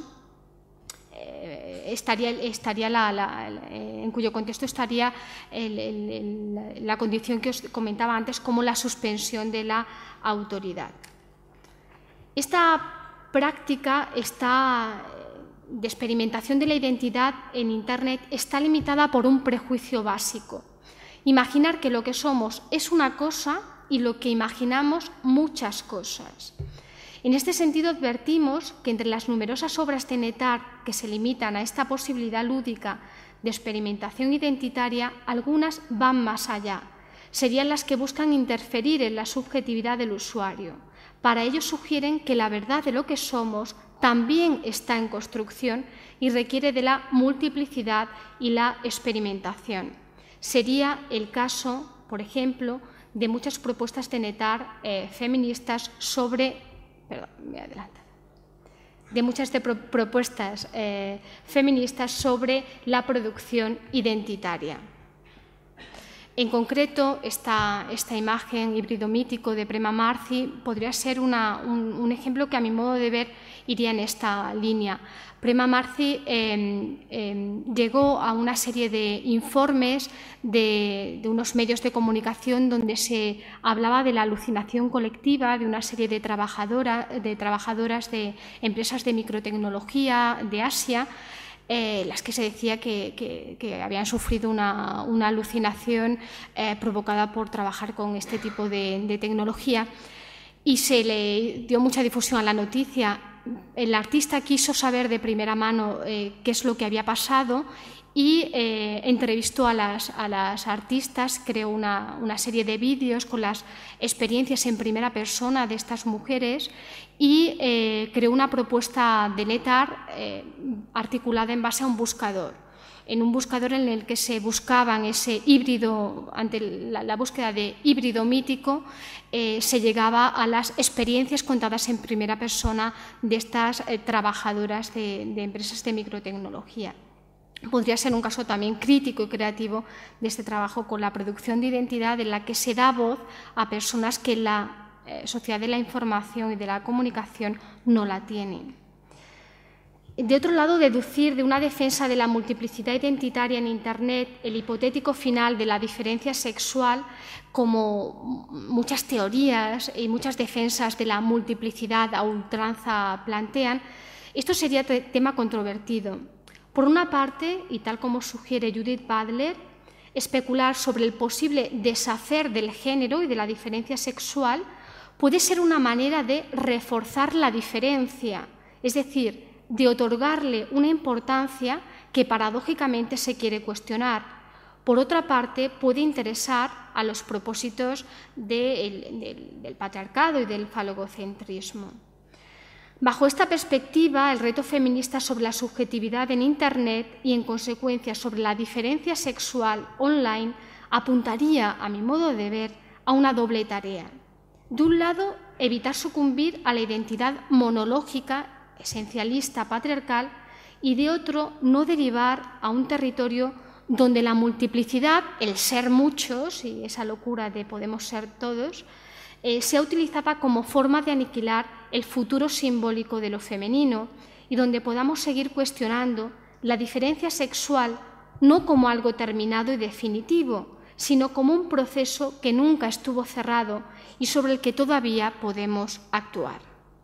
eh, estaría, estaría la, la, la, en cuyo contexto estaría el, el, el, la condición que os comentaba antes, como la suspensión de la autoridad. Esta práctica está de experimentación de la identidad en Internet está limitada por un prejuicio básico. Imaginar que lo que somos es una cosa y lo que imaginamos muchas cosas. En este sentido, advertimos que entre las numerosas obras de Netar que se limitan a esta posibilidad lúdica de experimentación identitaria, algunas van más allá. Serían las que buscan interferir en la subjetividad del usuario. Para ello sugieren que la verdad de lo que somos también está en construcción y requiere de la multiplicidad y la experimentación. Sería el caso, por ejemplo, de muchas propuestas de Netar eh, feministas sobre, perdón, me adelanto, de muchas de pro propuestas eh, feministas sobre la producción identitaria. En concreto, esta, esta imagen híbrido mítico de Prema Marci podría ser una, un, un ejemplo que, a mi modo de ver, iría en esta línea. Prema Marci eh, eh, llegó a una serie de informes de, de unos medios de comunicación donde se hablaba de la alucinación colectiva de una serie de, trabajadora, de trabajadoras de empresas de microtecnología de Asia, Eh, las que se decía que, que, que habían sufrido una, una alucinación eh, provocada por trabajar con este tipo de, de tecnología, y se le dio mucha difusión a la noticia. El artista quiso saber de primera mano eh, qué es lo que había pasado y eh, entrevistó a las, a las artistas, creó una, una serie de vídeos con las experiencias en primera persona de estas mujeres y eh, creó una propuesta de Netar eh, articulada en base a un buscador, en un buscador en el que se buscaban ese híbrido, ante la, la búsqueda de híbrido mítico, eh, se llegaba a las experiencias contadas en primera persona de estas eh, trabajadoras de, de empresas de microtecnología. Podría ser un caso también crítico y creativo de este trabajo con la producción de identidad, en la que se da voz a personas que la eh, sociedad de la información y de la comunicación no la tienen. De otro lado, deducir de una defensa de la multiplicidad identitaria en Internet el hipotético final de la diferencia sexual, como muchas teorías y muchas defensas de la multiplicidad a ultranza plantean, esto sería tema controvertido. Por una parte, y tal como sugiere Judith Butler, especular sobre el posible deshacer del género y de la diferencia sexual puede ser una manera de reforzar la diferencia, es decir, de otorgarle una importancia que paradójicamente se quiere cuestionar. Por otra parte, puede interesar a los propósitos de, de, del patriarcado y del falogocentrismo. Bajo esta perspectiva, el reto feminista sobre la subjetividad en Internet y, en consecuencia, sobre la diferencia sexual online apuntaría, a mi modo de ver, a una doble tarea. De un lado, evitar sucumbir a la identidad monológica, esencialista, patriarcal, y de otro, no derivar a un territorio donde la multiplicidad, el ser muchos y esa locura de podemos ser todos, eh, sea utilizada como forma de aniquilar el futuro simbólico de lo femenino y donde podamos seguir cuestionando la diferencia sexual no como algo terminado y definitivo, sino como un proceso que nunca estuvo cerrado y sobre el que todavía podemos actuar.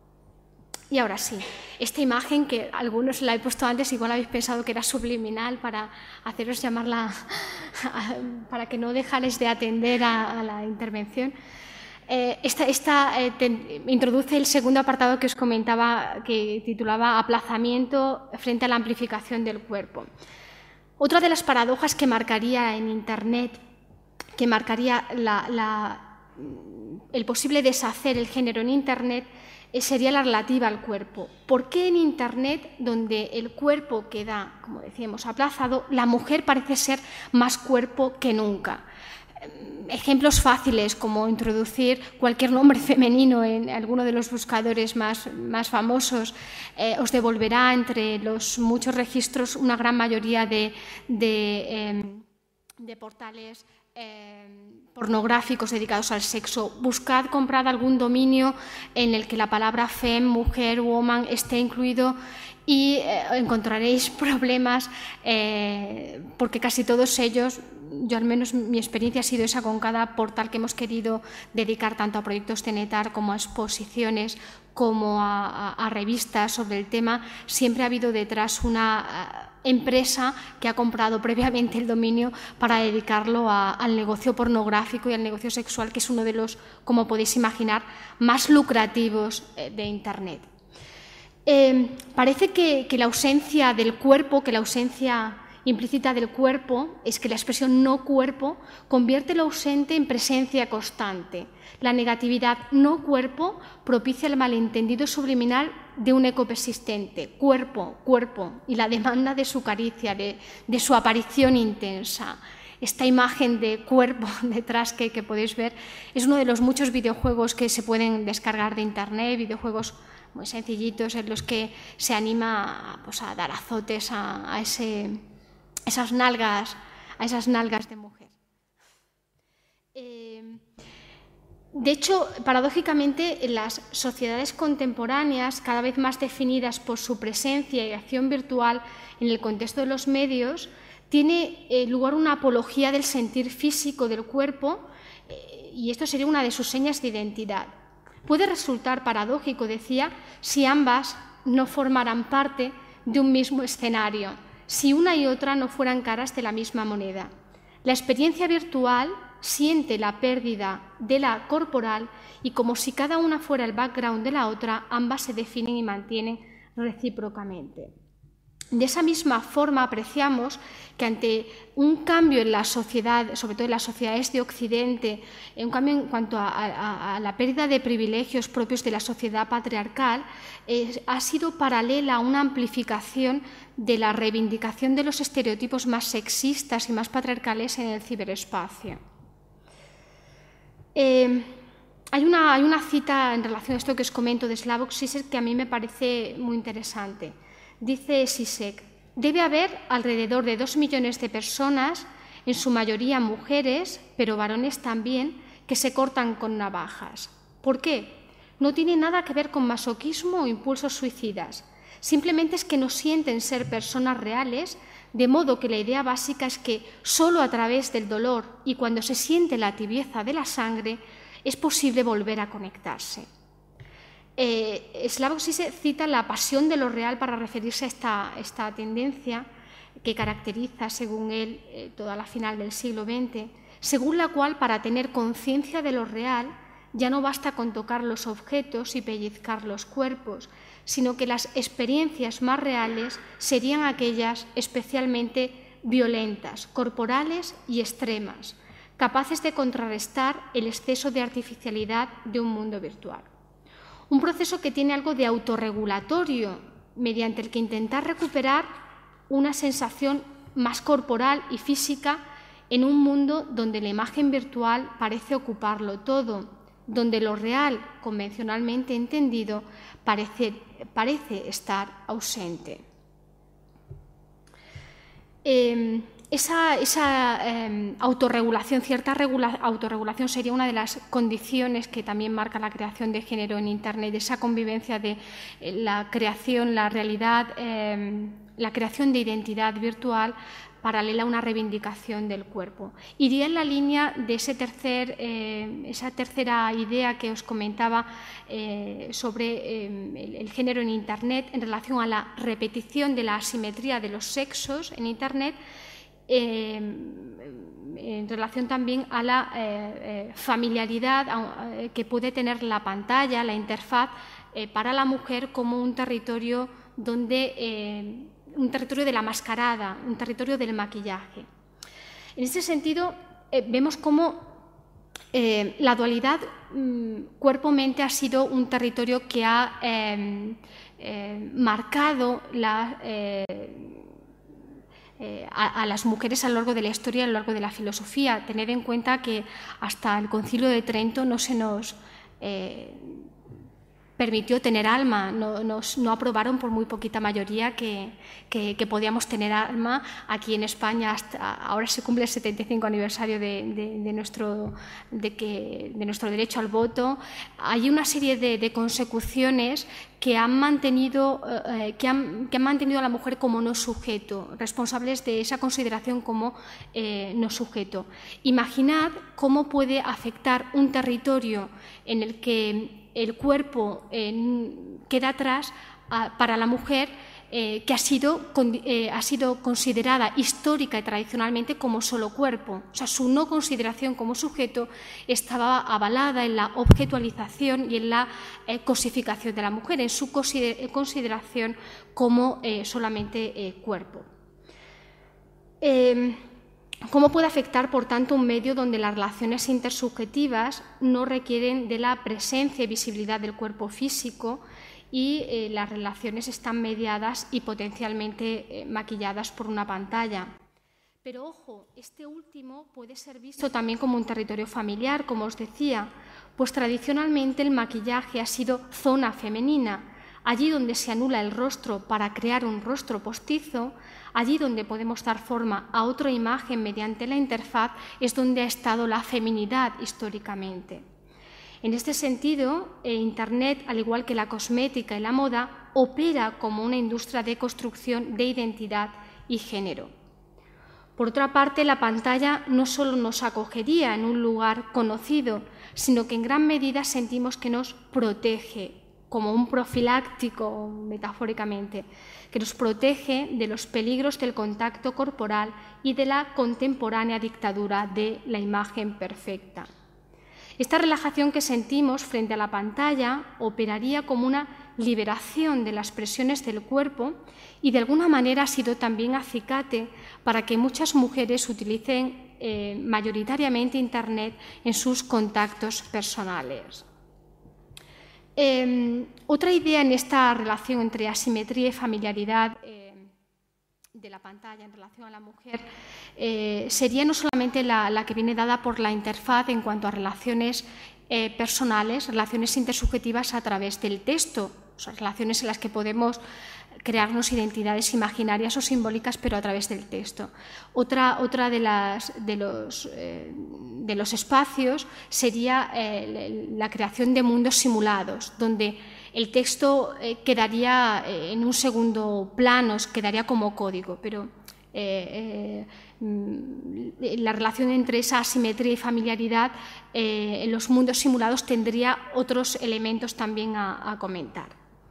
Y ahora sí, esta imagen que algunos la he puesto antes, igual habéis pensado que era subliminal para haceros llamarla, para que no dejarais de atender a, a la intervención. Eh, esta esta eh, te, introduce el segundo apartado que os comentaba, que titulaba Aplazamiento frente a la amplificación del cuerpo. Otra de las paradojas que marcaría en Internet, que marcaría la, la, el posible deshacer el género en Internet, sería la relativa al cuerpo. ¿Por qué en Internet, donde el cuerpo queda, como decíamos, aplazado, la mujer parece ser más cuerpo que nunca? Ejemplos fáciles, como introducir cualquier nombre femenino en alguno de los buscadores más, más famosos, eh, os devolverá entre los muchos registros una gran mayoría de, de, eh, de portales Eh, pornográficos dedicados al sexo. Buscad, comprad algún dominio en el que la palabra fem, mujer, woman esté incluido y eh, encontraréis problemas eh, porque casi todos ellos, yo al menos mi experiencia ha sido esa con cada portal que hemos querido dedicar tanto a proyectos de Netar como a exposiciones, como a, a, a revistas sobre el tema, siempre ha habido detrás una uh, empresa que ha comprado previamente el dominio para dedicarlo a, al negocio pornográfico y al negocio sexual, que es uno de los, como podéis imaginar, más lucrativos eh, de Internet. Eh, parece que, que la ausencia del cuerpo, que la ausencia implícita del cuerpo, es que la expresión no cuerpo convierte lo ausente en presencia constante. La negatividad no cuerpo propicia el malentendido subliminal de un eco persistente, cuerpo, cuerpo, y la demanda de su caricia, de, de su aparición intensa. Esta imagen de cuerpo detrás que, que podéis ver es uno de los muchos videojuegos que se pueden descargar de Internet, videojuegos muy sencillitos en los que se anima pues, a dar azotes a, a ese, esas nalgas, a esas nalgas de mujer. Eh, de hecho, paradójicamente, en las sociedades contemporáneas, cada vez más definidas por su presencia y acción virtual en el contexto de los medios, tiene eh, lugar una apología del sentir físico del cuerpo eh, y esto sería una de sus señas de identidad. Puede resultar paradójico, decía, si ambas no formaran parte de un mismo escenario, si una y otra no fueran caras de la misma moneda. La experiencia virtual siente la pérdida de la corporal y, como si cada una fuera el background de la otra, ambas se definen y mantienen recíprocamente. De esa misma forma apreciamos que ante un cambio en la sociedad, sobre todo en las sociedades de Occidente, un cambio en cuanto a, a, a la pérdida de privilegios propios de la sociedad patriarcal, eh, ha sido paralela a una amplificación de la reivindicación de los estereotipos más sexistas y más patriarcales en el ciberespacio. Eh, hay, una, hay una cita en relación a esto que os comento de Slavoj Žižek que a mí me parece muy interesante. Dice Žižek, debe haber alrededor de dos millones de personas, en su mayoría mujeres, pero varones también, que se cortan con navajas. ¿Por qué? No tiene nada que ver con masoquismo o impulsos suicidas. Simplemente es que no sienten ser personas reales, de modo que la idea básica es que solo a través del dolor y cuando se siente la tibieza de la sangre es posible volver a conectarse. Eh, Slavoj Žižek cita la pasión de lo real para referirse a esta, esta tendencia que caracteriza, según él, eh, toda la final del siglo veinte, según la cual, para tener conciencia de lo real, ya no basta con tocar los objetos y pellizcar los cuerpos, sino que las experiencias más reales serían aquellas especialmente violentas, corporales y extremas, capaces de contrarrestar el exceso de artificialidad de un mundo virtual. Un proceso que tiene algo de autorregulatorio, mediante el que intentar recuperar una sensación más corporal y física en un mundo donde la imagen virtual parece ocuparlo todo, donde lo real, convencionalmente entendido, parece, parece estar ausente. Eh, esa esa eh, autorregulación, cierta regula, autorregulación sería una de las condiciones que también marca la creación de género en Internet, esa convivencia de eh, la creación, la realidad, eh, la creación de identidad virtual paralela a una reivindicación del cuerpo. Iría en la línea de ese tercer, eh, esa tercera idea que os comentaba eh, sobre eh, el, el género en Internet en relación a la repetición de la asimetría de los sexos en Internet, eh, en relación también a la eh, eh, familiaridad eh, que puede tener la pantalla, la interfaz, eh, para la mujer como un territorio donde eh, un territorio de la mascarada, un territorio del maquillaje. En ese sentido, eh, vemos cómo eh, la dualidad mm, cuerpo-mente ha sido un territorio que ha eh, eh, marcado la, eh, eh, a, a las mujeres a lo largo de la historia, a lo largo de la filosofía. Tened en cuenta que hasta el Concilio de Trento no se nos eh, permitió tener alma, no, nos, no aprobaron por muy poquita mayoría que, que, que podíamos tener alma. Aquí en España hasta ahora se cumple el setenta y cinco aniversario de, de, de, nuestro, de, que, de nuestro derecho al voto. Hay una serie de, de consecuciones que han, mantenido, eh, que, han, que han mantenido a la mujer como no sujeto, responsables de esa consideración como eh, no sujeto. Imaginad cómo puede afectar un territorio en el que el cuerpo eh, queda atrás a, para la mujer, eh, que ha sido, eh, ha sido considerada histórica y tradicionalmente como solo cuerpo. O sea, su no consideración como sujeto estaba avalada en la objetualización y en la eh, cosificación de la mujer, en su consideración como eh, solamente eh, cuerpo. Eh, ¿Cómo puede afectar, por tanto, un medio donde las relaciones intersubjetivas no requieren de la presencia y visibilidad del cuerpo físico y eh, las relaciones están mediadas y potencialmente eh, maquilladas por una pantalla? Pero, ojo, este último puede ser visto también como un territorio familiar, como os decía, pues tradicionalmente el maquillaje ha sido zona femenina. Allí donde se anula el rostro para crear un rostro postizo, allí donde podemos dar forma a otra imagen mediante la interfaz, es donde ha estado la feminidad históricamente. En este sentido, Internet, al igual que la cosmética y la moda, opera como una industria de construcción de identidad y género. Por otra parte, la pantalla no solo nos acogería en un lugar conocido, sino que en gran medida sentimos que nos protege, como un profiláctico, metafóricamente, que nos protege de los peligros del contacto corporal y de la contemporánea dictadura de la imagen perfecta. Esta relajación que sentimos frente a la pantalla operaría como una liberación de las presiones del cuerpo y de alguna manera ha sido también acicate para que muchas mujeres utilicen eh, mayoritariamente Internet en sus contactos personales. Eh, otra idea en esta relación entre asimetría y familiaridad eh, de la pantalla en relación a la mujer eh, sería no solamente la, la que viene dada por la interfaz en cuanto a relaciones eh, personales, relaciones intersubjetivas a través del texto, o sea, relaciones en las que podemos crearnos identidades imaginarias o simbólicas, pero a través del texto. Otra, otra de, las, de, los, eh, de los espacios sería eh, la creación de mundos simulados, donde el texto eh, quedaría eh, en un segundo plano, quedaría como código, pero eh, eh, la relación entre esa asimetría y familiaridad eh, en los mundos simulados tendría otros elementos también a, a comentar.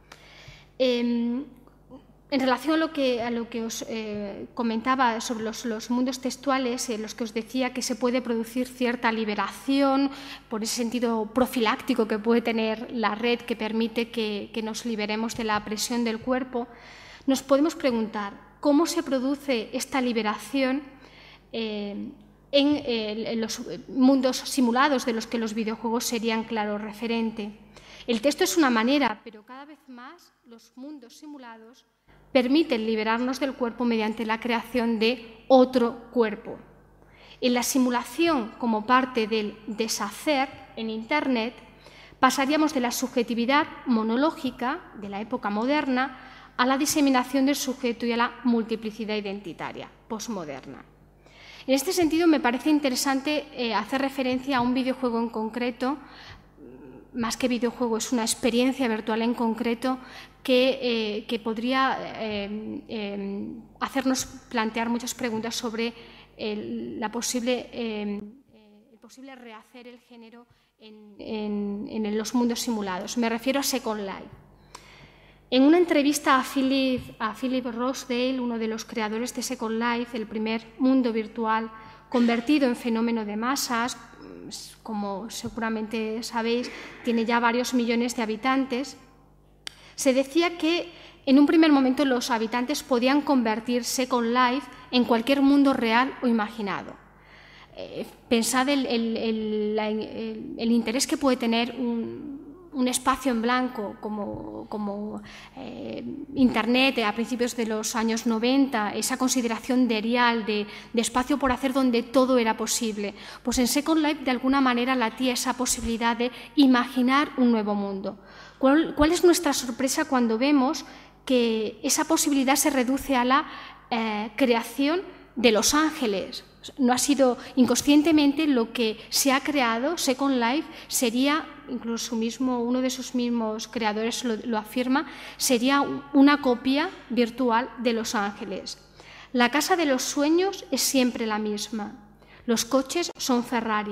Eh, En relación a lo que, a lo que os eh, comentaba sobre los, los mundos textuales, en eh, los que os decía que se puede producir cierta liberación por ese sentido profiláctico que puede tener la red que permite que, que nos liberemos de la presión del cuerpo, nos podemos preguntar cómo se produce esta liberación eh, en, eh, en los mundos simulados de los que los videojuegos serían claro referente. El texto es una manera, pero cada vez más los mundos simulados permiten liberarnos del cuerpo mediante la creación de otro cuerpo. En la simulación, como parte del deshacer en Internet, pasaríamos de la subjetividad monológica de la época moderna a la diseminación del sujeto y a la multiplicidad identitaria posmoderna. En este sentido, me parece interesante eh, hacer referencia a un videojuego en concreto. Más que videojuego, es una experiencia virtual en concreto que, eh, que podría eh, eh, hacernos plantear muchas preguntas sobre el, la posible, eh, el posible rehacer el género en, en, en los mundos simulados. Me refiero a Second Life. En una entrevista a Philip, a Philip Rosedale, uno de los creadores de Second Life, el primer mundo virtual convertido en fenómeno de masas, como seguramente sabéis, tiene ya varios millones de habitantes, se decía que en un primer momento los habitantes podían convertir Second Life en cualquier mundo real o imaginado. Eh, pensad el, el, el, el, el interés que puede tener un, un espacio en blanco como, como eh, Internet a principios de los años noventa, esa consideración de erial, de, de espacio por hacer donde todo era posible. Pues en Second Life de alguna manera latía esa posibilidad de imaginar un nuevo mundo. ¿Cuál, cuál es nuestra sorpresa cuando vemos que esa posibilidad se reduce a la eh, creación de Los Ángeles? No ha sido inconscientemente lo que se ha creado. Second Life sería, incluso mismo, uno de sus mismos creadores lo, lo afirma, sería una copia virtual de Los Ángeles. La casa de los sueños es siempre la misma. Los coches son Ferrari.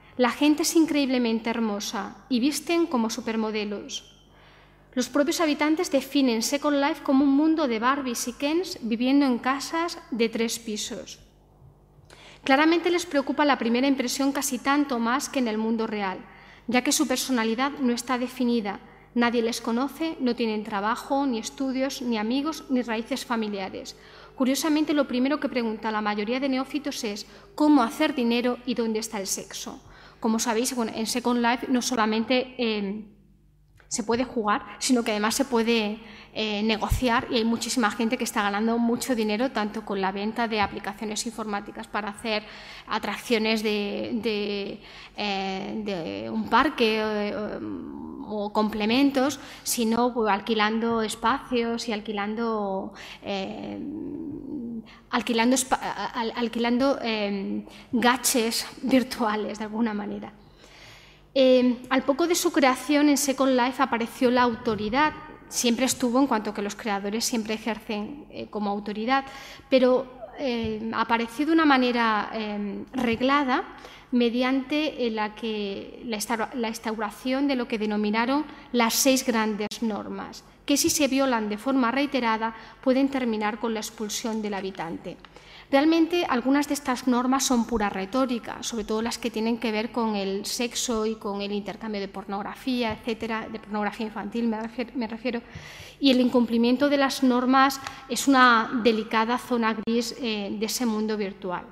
La gente es increíblemente hermosa y visten como supermodelos. Los propios habitantes definen Second Life como un mundo de Barbies y Kens viviendo en casas de tres pisos. Claramente les preocupa la primera impresión casi tanto más que en el mundo real, ya que su personalidad no está definida, nadie les conoce, no tienen trabajo, ni estudios, ni amigos, ni raíces familiares. Curiosamente, lo primero que pregunta la mayoría de neófitos es ¿cómo hacer dinero y dónde está el sexo? Como sabéis, bueno, en Second Life no solamente eh, se puede jugar, sino que además se puede eh, negociar y hay muchísima gente que está ganando mucho dinero tanto con la venta de aplicaciones informáticas para hacer atracciones de, de, eh, de un parque o, o complementos, sino pues, alquilando espacios y alquilando, eh, alquilando, al, alquilando eh, gadgets virtuales de alguna manera. Eh, al poco de su creación en Second Life apareció la autoridad, siempre estuvo en cuanto que los creadores siempre ejercen eh, como autoridad, pero eh, apareció de una manera eh, reglada mediante eh, la, que, la, la instauración de lo que denominaron las seis grandes normas, que si se violan de forma reiterada pueden terminar con la expulsión del habitante. Realmente algunas de estas normas son pura retórica, sobre todo las que tienen que ver con el sexo y con el intercambio de pornografía, etcétera, de pornografía infantil me refiero, me refiero. Y el incumplimiento de las normas es una delicada zona gris eh, de ese mundo virtual.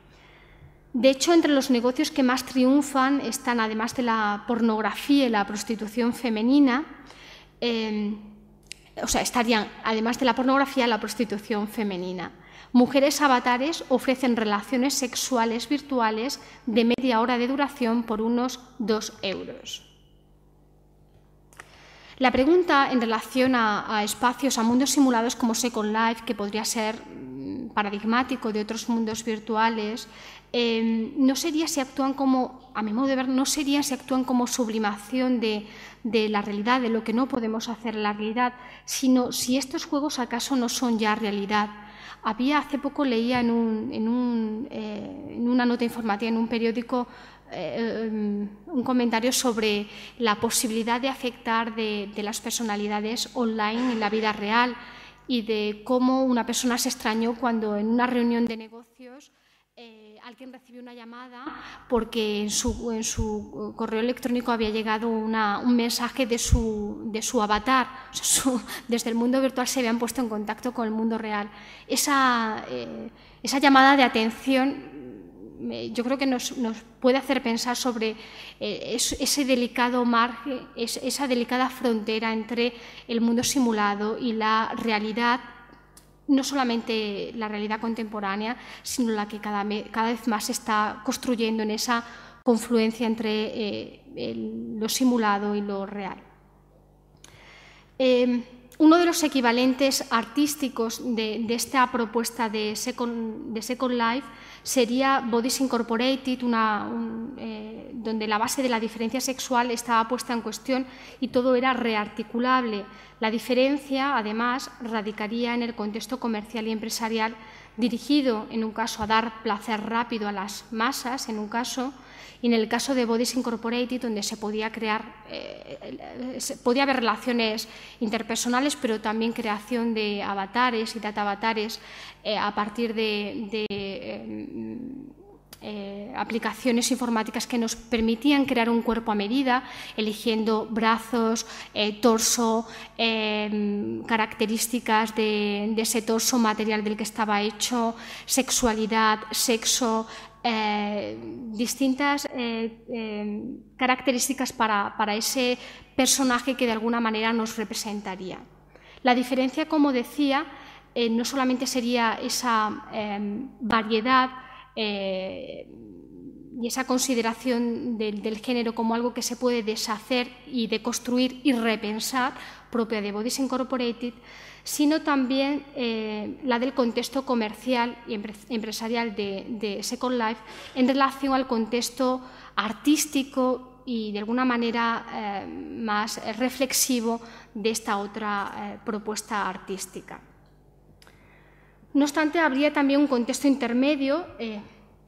De hecho, entre los negocios que más triunfan están, además de la pornografía y la prostitución femenina, eh, o sea, estarían, además de la pornografía, la prostitución femenina. Mujeres avatares ofrecen relaciones sexuales virtuales de media hora de duración por unos dos euros. La pregunta en relación a, a espacios, a mundos simulados como Second Life, que podría ser paradigmático de otros mundos virtuales, eh, no sería si actúan como, a mi modo de ver, no sería si actúan como sublimación de, de la realidad, de lo que no podemos hacer en la realidad, sino si estos juegos acaso no son ya realidad. Había, hace poco leía en, un, en, un, eh, en una nota informativa en un periódico eh, un comentario sobre la posibilidad de afectar de, de las personalidades online en la vida real y de cómo una persona se extrañó cuando en una reunión de negocios eh, alguien recibió una llamada porque en su, en su correo electrónico había llegado una, un mensaje de su, de su avatar. O sea, su, desde el mundo virtual se habían puesto en contacto con el mundo real. Esa, eh, esa llamada de atención eh, yo creo que nos, nos puede hacer pensar sobre eh, ese delicado margen, esa delicada frontera entre el mundo simulado y la realidad, no solamente la realidad contemporánea, sino la que cada, cada vez más se está construyendo en esa confluencia entre eh, el, lo simulado y lo real. Eh, uno de los equivalentes artísticos de, de esta propuesta de Second, de Second Life sería Bodies Incorporated, una, un, eh, donde la base de la diferencia sexual estaba puesta en cuestión y todo era rearticulable. La diferencia, además, radicaría en el contexto comercial y empresarial dirigido, en un caso, a dar placer rápido a las masas, en un caso, y en el caso de Bodies Incorporated, donde se podía crear, eh, se podía haber relaciones interpersonales, pero también creación de avatares y data avatares eh, a partir de, de eh, eh, aplicaciones informáticas que nos permitían crear un cuerpo a medida, eligiendo brazos, eh, torso, eh, características de, de ese torso, material del que estaba hecho, sexualidad, sexo, Eh, distintas eh, eh, características para, para ese personaje que de alguna manera nos representaría. La diferencia, como decía, eh, no solamente sería esa eh, variedad eh, y esa consideración de, del género como algo que se puede deshacer y deconstruir y repensar, propia de Bodies Incorporated, sino también eh, la del contexto comercial y empresarial de, de Second Life en relación al contexto artístico y de alguna manera eh, más reflexivo de esta otra eh, propuesta artística. No obstante, habría también un contexto intermedio eh,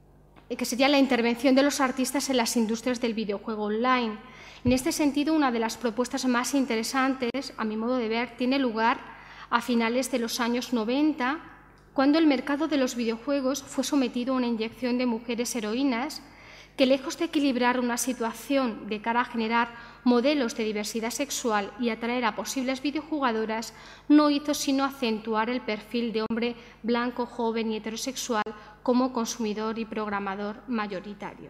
que sería la intervención de los artistas en las industrias del videojuego online. En este sentido, una de las propuestas más interesantes, a mi modo de ver, tiene lugar a finales de los años noventa, cuando el mercado de los videojuegos fue sometido a una inyección de mujeres heroínas que, lejos de equilibrar una situación de cara a generar modelos de diversidad sexual y atraer a posibles videojugadoras, no hizo sino acentuar el perfil de hombre blanco, joven y heterosexual como consumidor y programador mayoritario.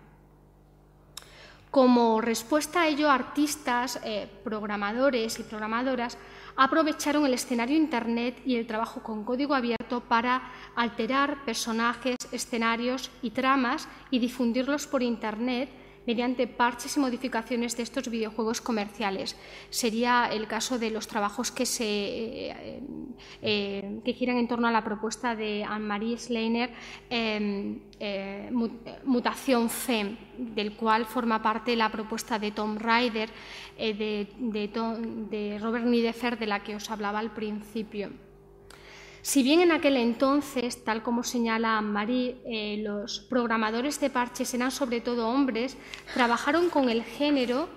Como respuesta a ello, artistas, eh, programadores y programadoras aprovecharon el escenario Internet y el trabajo con código abierto para alterar personajes, escenarios y tramas y difundirlos por Internet mediante parches y modificaciones de estos videojuegos comerciales. Sería el caso de los trabajos que, se, eh, eh, que giran en torno a la propuesta de Anne-Marie Schleiner, eh, eh, Mutación Femme, del cual forma parte la propuesta de Tomb Raider, eh, de, de, Tom, de Robert Niedefeld, de la que os hablaba al principio. Si bien en aquel entonces, tal como señala Anne-Marie, eh, los programadores de parches eran sobre todo hombres, trabajaron con el género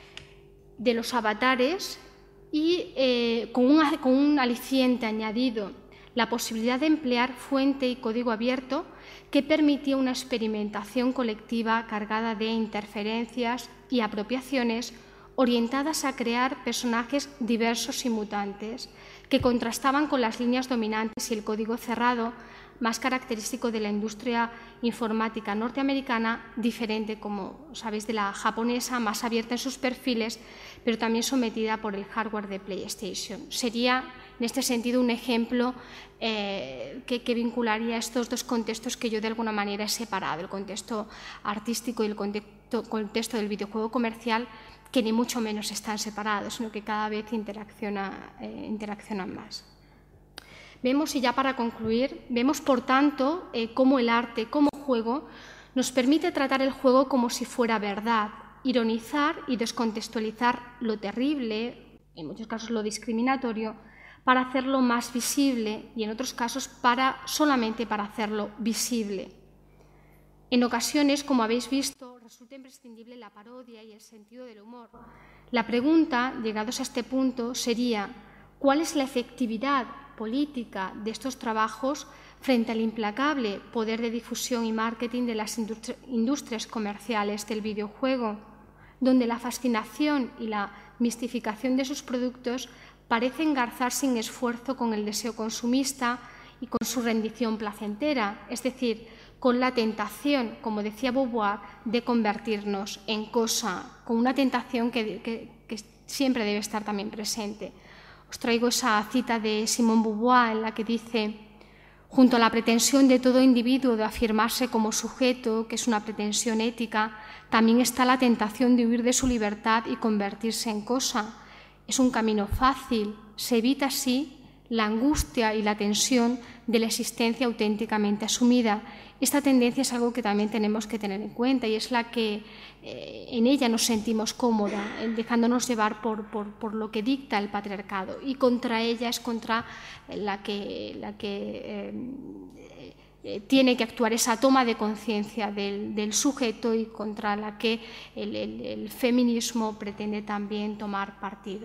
de los avatares y eh, con, un, con un aliciente añadido, la posibilidad de emplear fuente y código abierto que permitía una experimentación colectiva cargada de interferencias y apropiaciones orientadas a crear personajes diversos y mutantes, que contrastaban con las líneas dominantes y el código cerrado, más característico de la industria informática norteamericana, diferente, como sabéis, de la japonesa, más abierta en sus perfiles, pero también sometida por el hardware de PlayStation. Sería, en este sentido, un ejemplo eh, que, que vincularía estos dos contextos que yo de alguna manera he separado, el contexto artístico y el contexto, contexto del videojuego comercial, que ni mucho menos están separados, sino que cada vez interacciona, eh, interaccionan más. Vemos, y ya para concluir, vemos por tanto eh, cómo el arte como juego nos permite tratar el juego como si fuera verdad, ironizar y descontextualizar lo terrible, en muchos casos lo discriminatorio, para hacerlo más visible y en otros casos para, solamente para hacerlo visible. En ocasiones, como habéis visto, resulta imprescindible la parodia y el sentido del humor. La pregunta, llegados a este punto, sería ¿cuál es la efectividad política de estos trabajos frente al implacable poder de difusión y marketing de las industri- industrias comerciales del videojuego, donde la fascinación y la mistificación de sus productos parecen garzar sin esfuerzo con el deseo consumista y con su rendición placentera, es decir, con la tentación, como decía Beauvoir, de convertirnos en cosa, con una tentación que, que, que siempre debe estar también presente. Os traigo esa cita de Simone Beauvoir en la que dice: junto a la pretensión de todo individuo de afirmarse como sujeto, que es una pretensión ética, también está la tentación de huir de su libertad y convertirse en cosa. Es un camino fácil, se evita así la angustia y la tensión de la existencia auténticamente asumida. Esta tendencia es algo que también tenemos que tener en cuenta y es la que eh, en ella nos sentimos cómoda, dejándonos llevar por, por, por lo que dicta el patriarcado, y contra ella es contra la que, la que eh, eh, tiene que actuar esa toma de conciencia del, del sujeto y contra la que el, el, el feminismo pretende también tomar partido.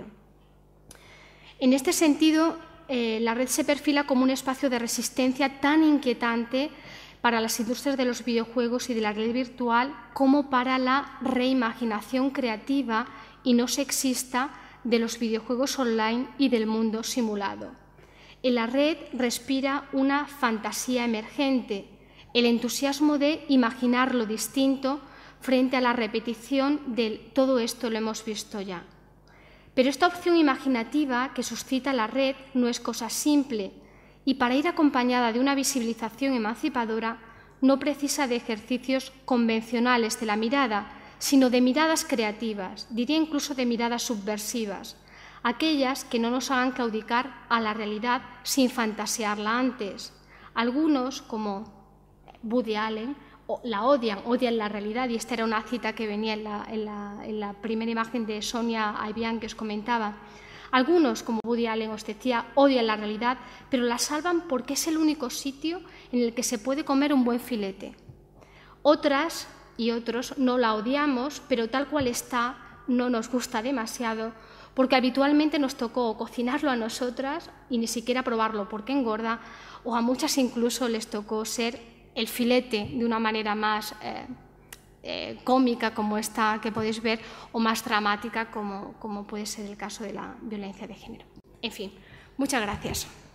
En este sentido, eh, la red se perfila como un espacio de resistencia tan inquietante para las industrias de los videojuegos y de la red virtual como para la reimaginación creativa y no sexista de los videojuegos online y del mundo simulado. En la red respira una fantasía emergente, el entusiasmo de imaginar lo distinto frente a la repetición de todo esto lo hemos visto ya. Pero esta opción imaginativa que suscita la red no es cosa simple, y para ir acompañada de una visibilización emancipadora no precisa de ejercicios convencionales de la mirada, sino de miradas creativas, diría incluso de miradas subversivas, aquellas que no nos hagan claudicar a la realidad sin fantasearla antes. Algunos, como Woody Allen, la odian, odian la realidad, y esta era una cita que venía en la, en la, en la primera imagen de Sonia Aybian que os comentaba. Algunos, como Woody Allen os decía, odian la realidad, pero la salvan porque es el único sitio en el que se puede comer un buen filete. Otras y otros no la odiamos, pero tal cual está no nos gusta demasiado, porque habitualmente nos tocó cocinarlo a nosotras y ni siquiera probarlo porque engorda, o a muchas incluso les tocó ser el filete de una manera más eh, eh, cómica como esta que podéis ver, o más dramática como, como puede ser el caso de la violencia de género. En fin, muchas gracias.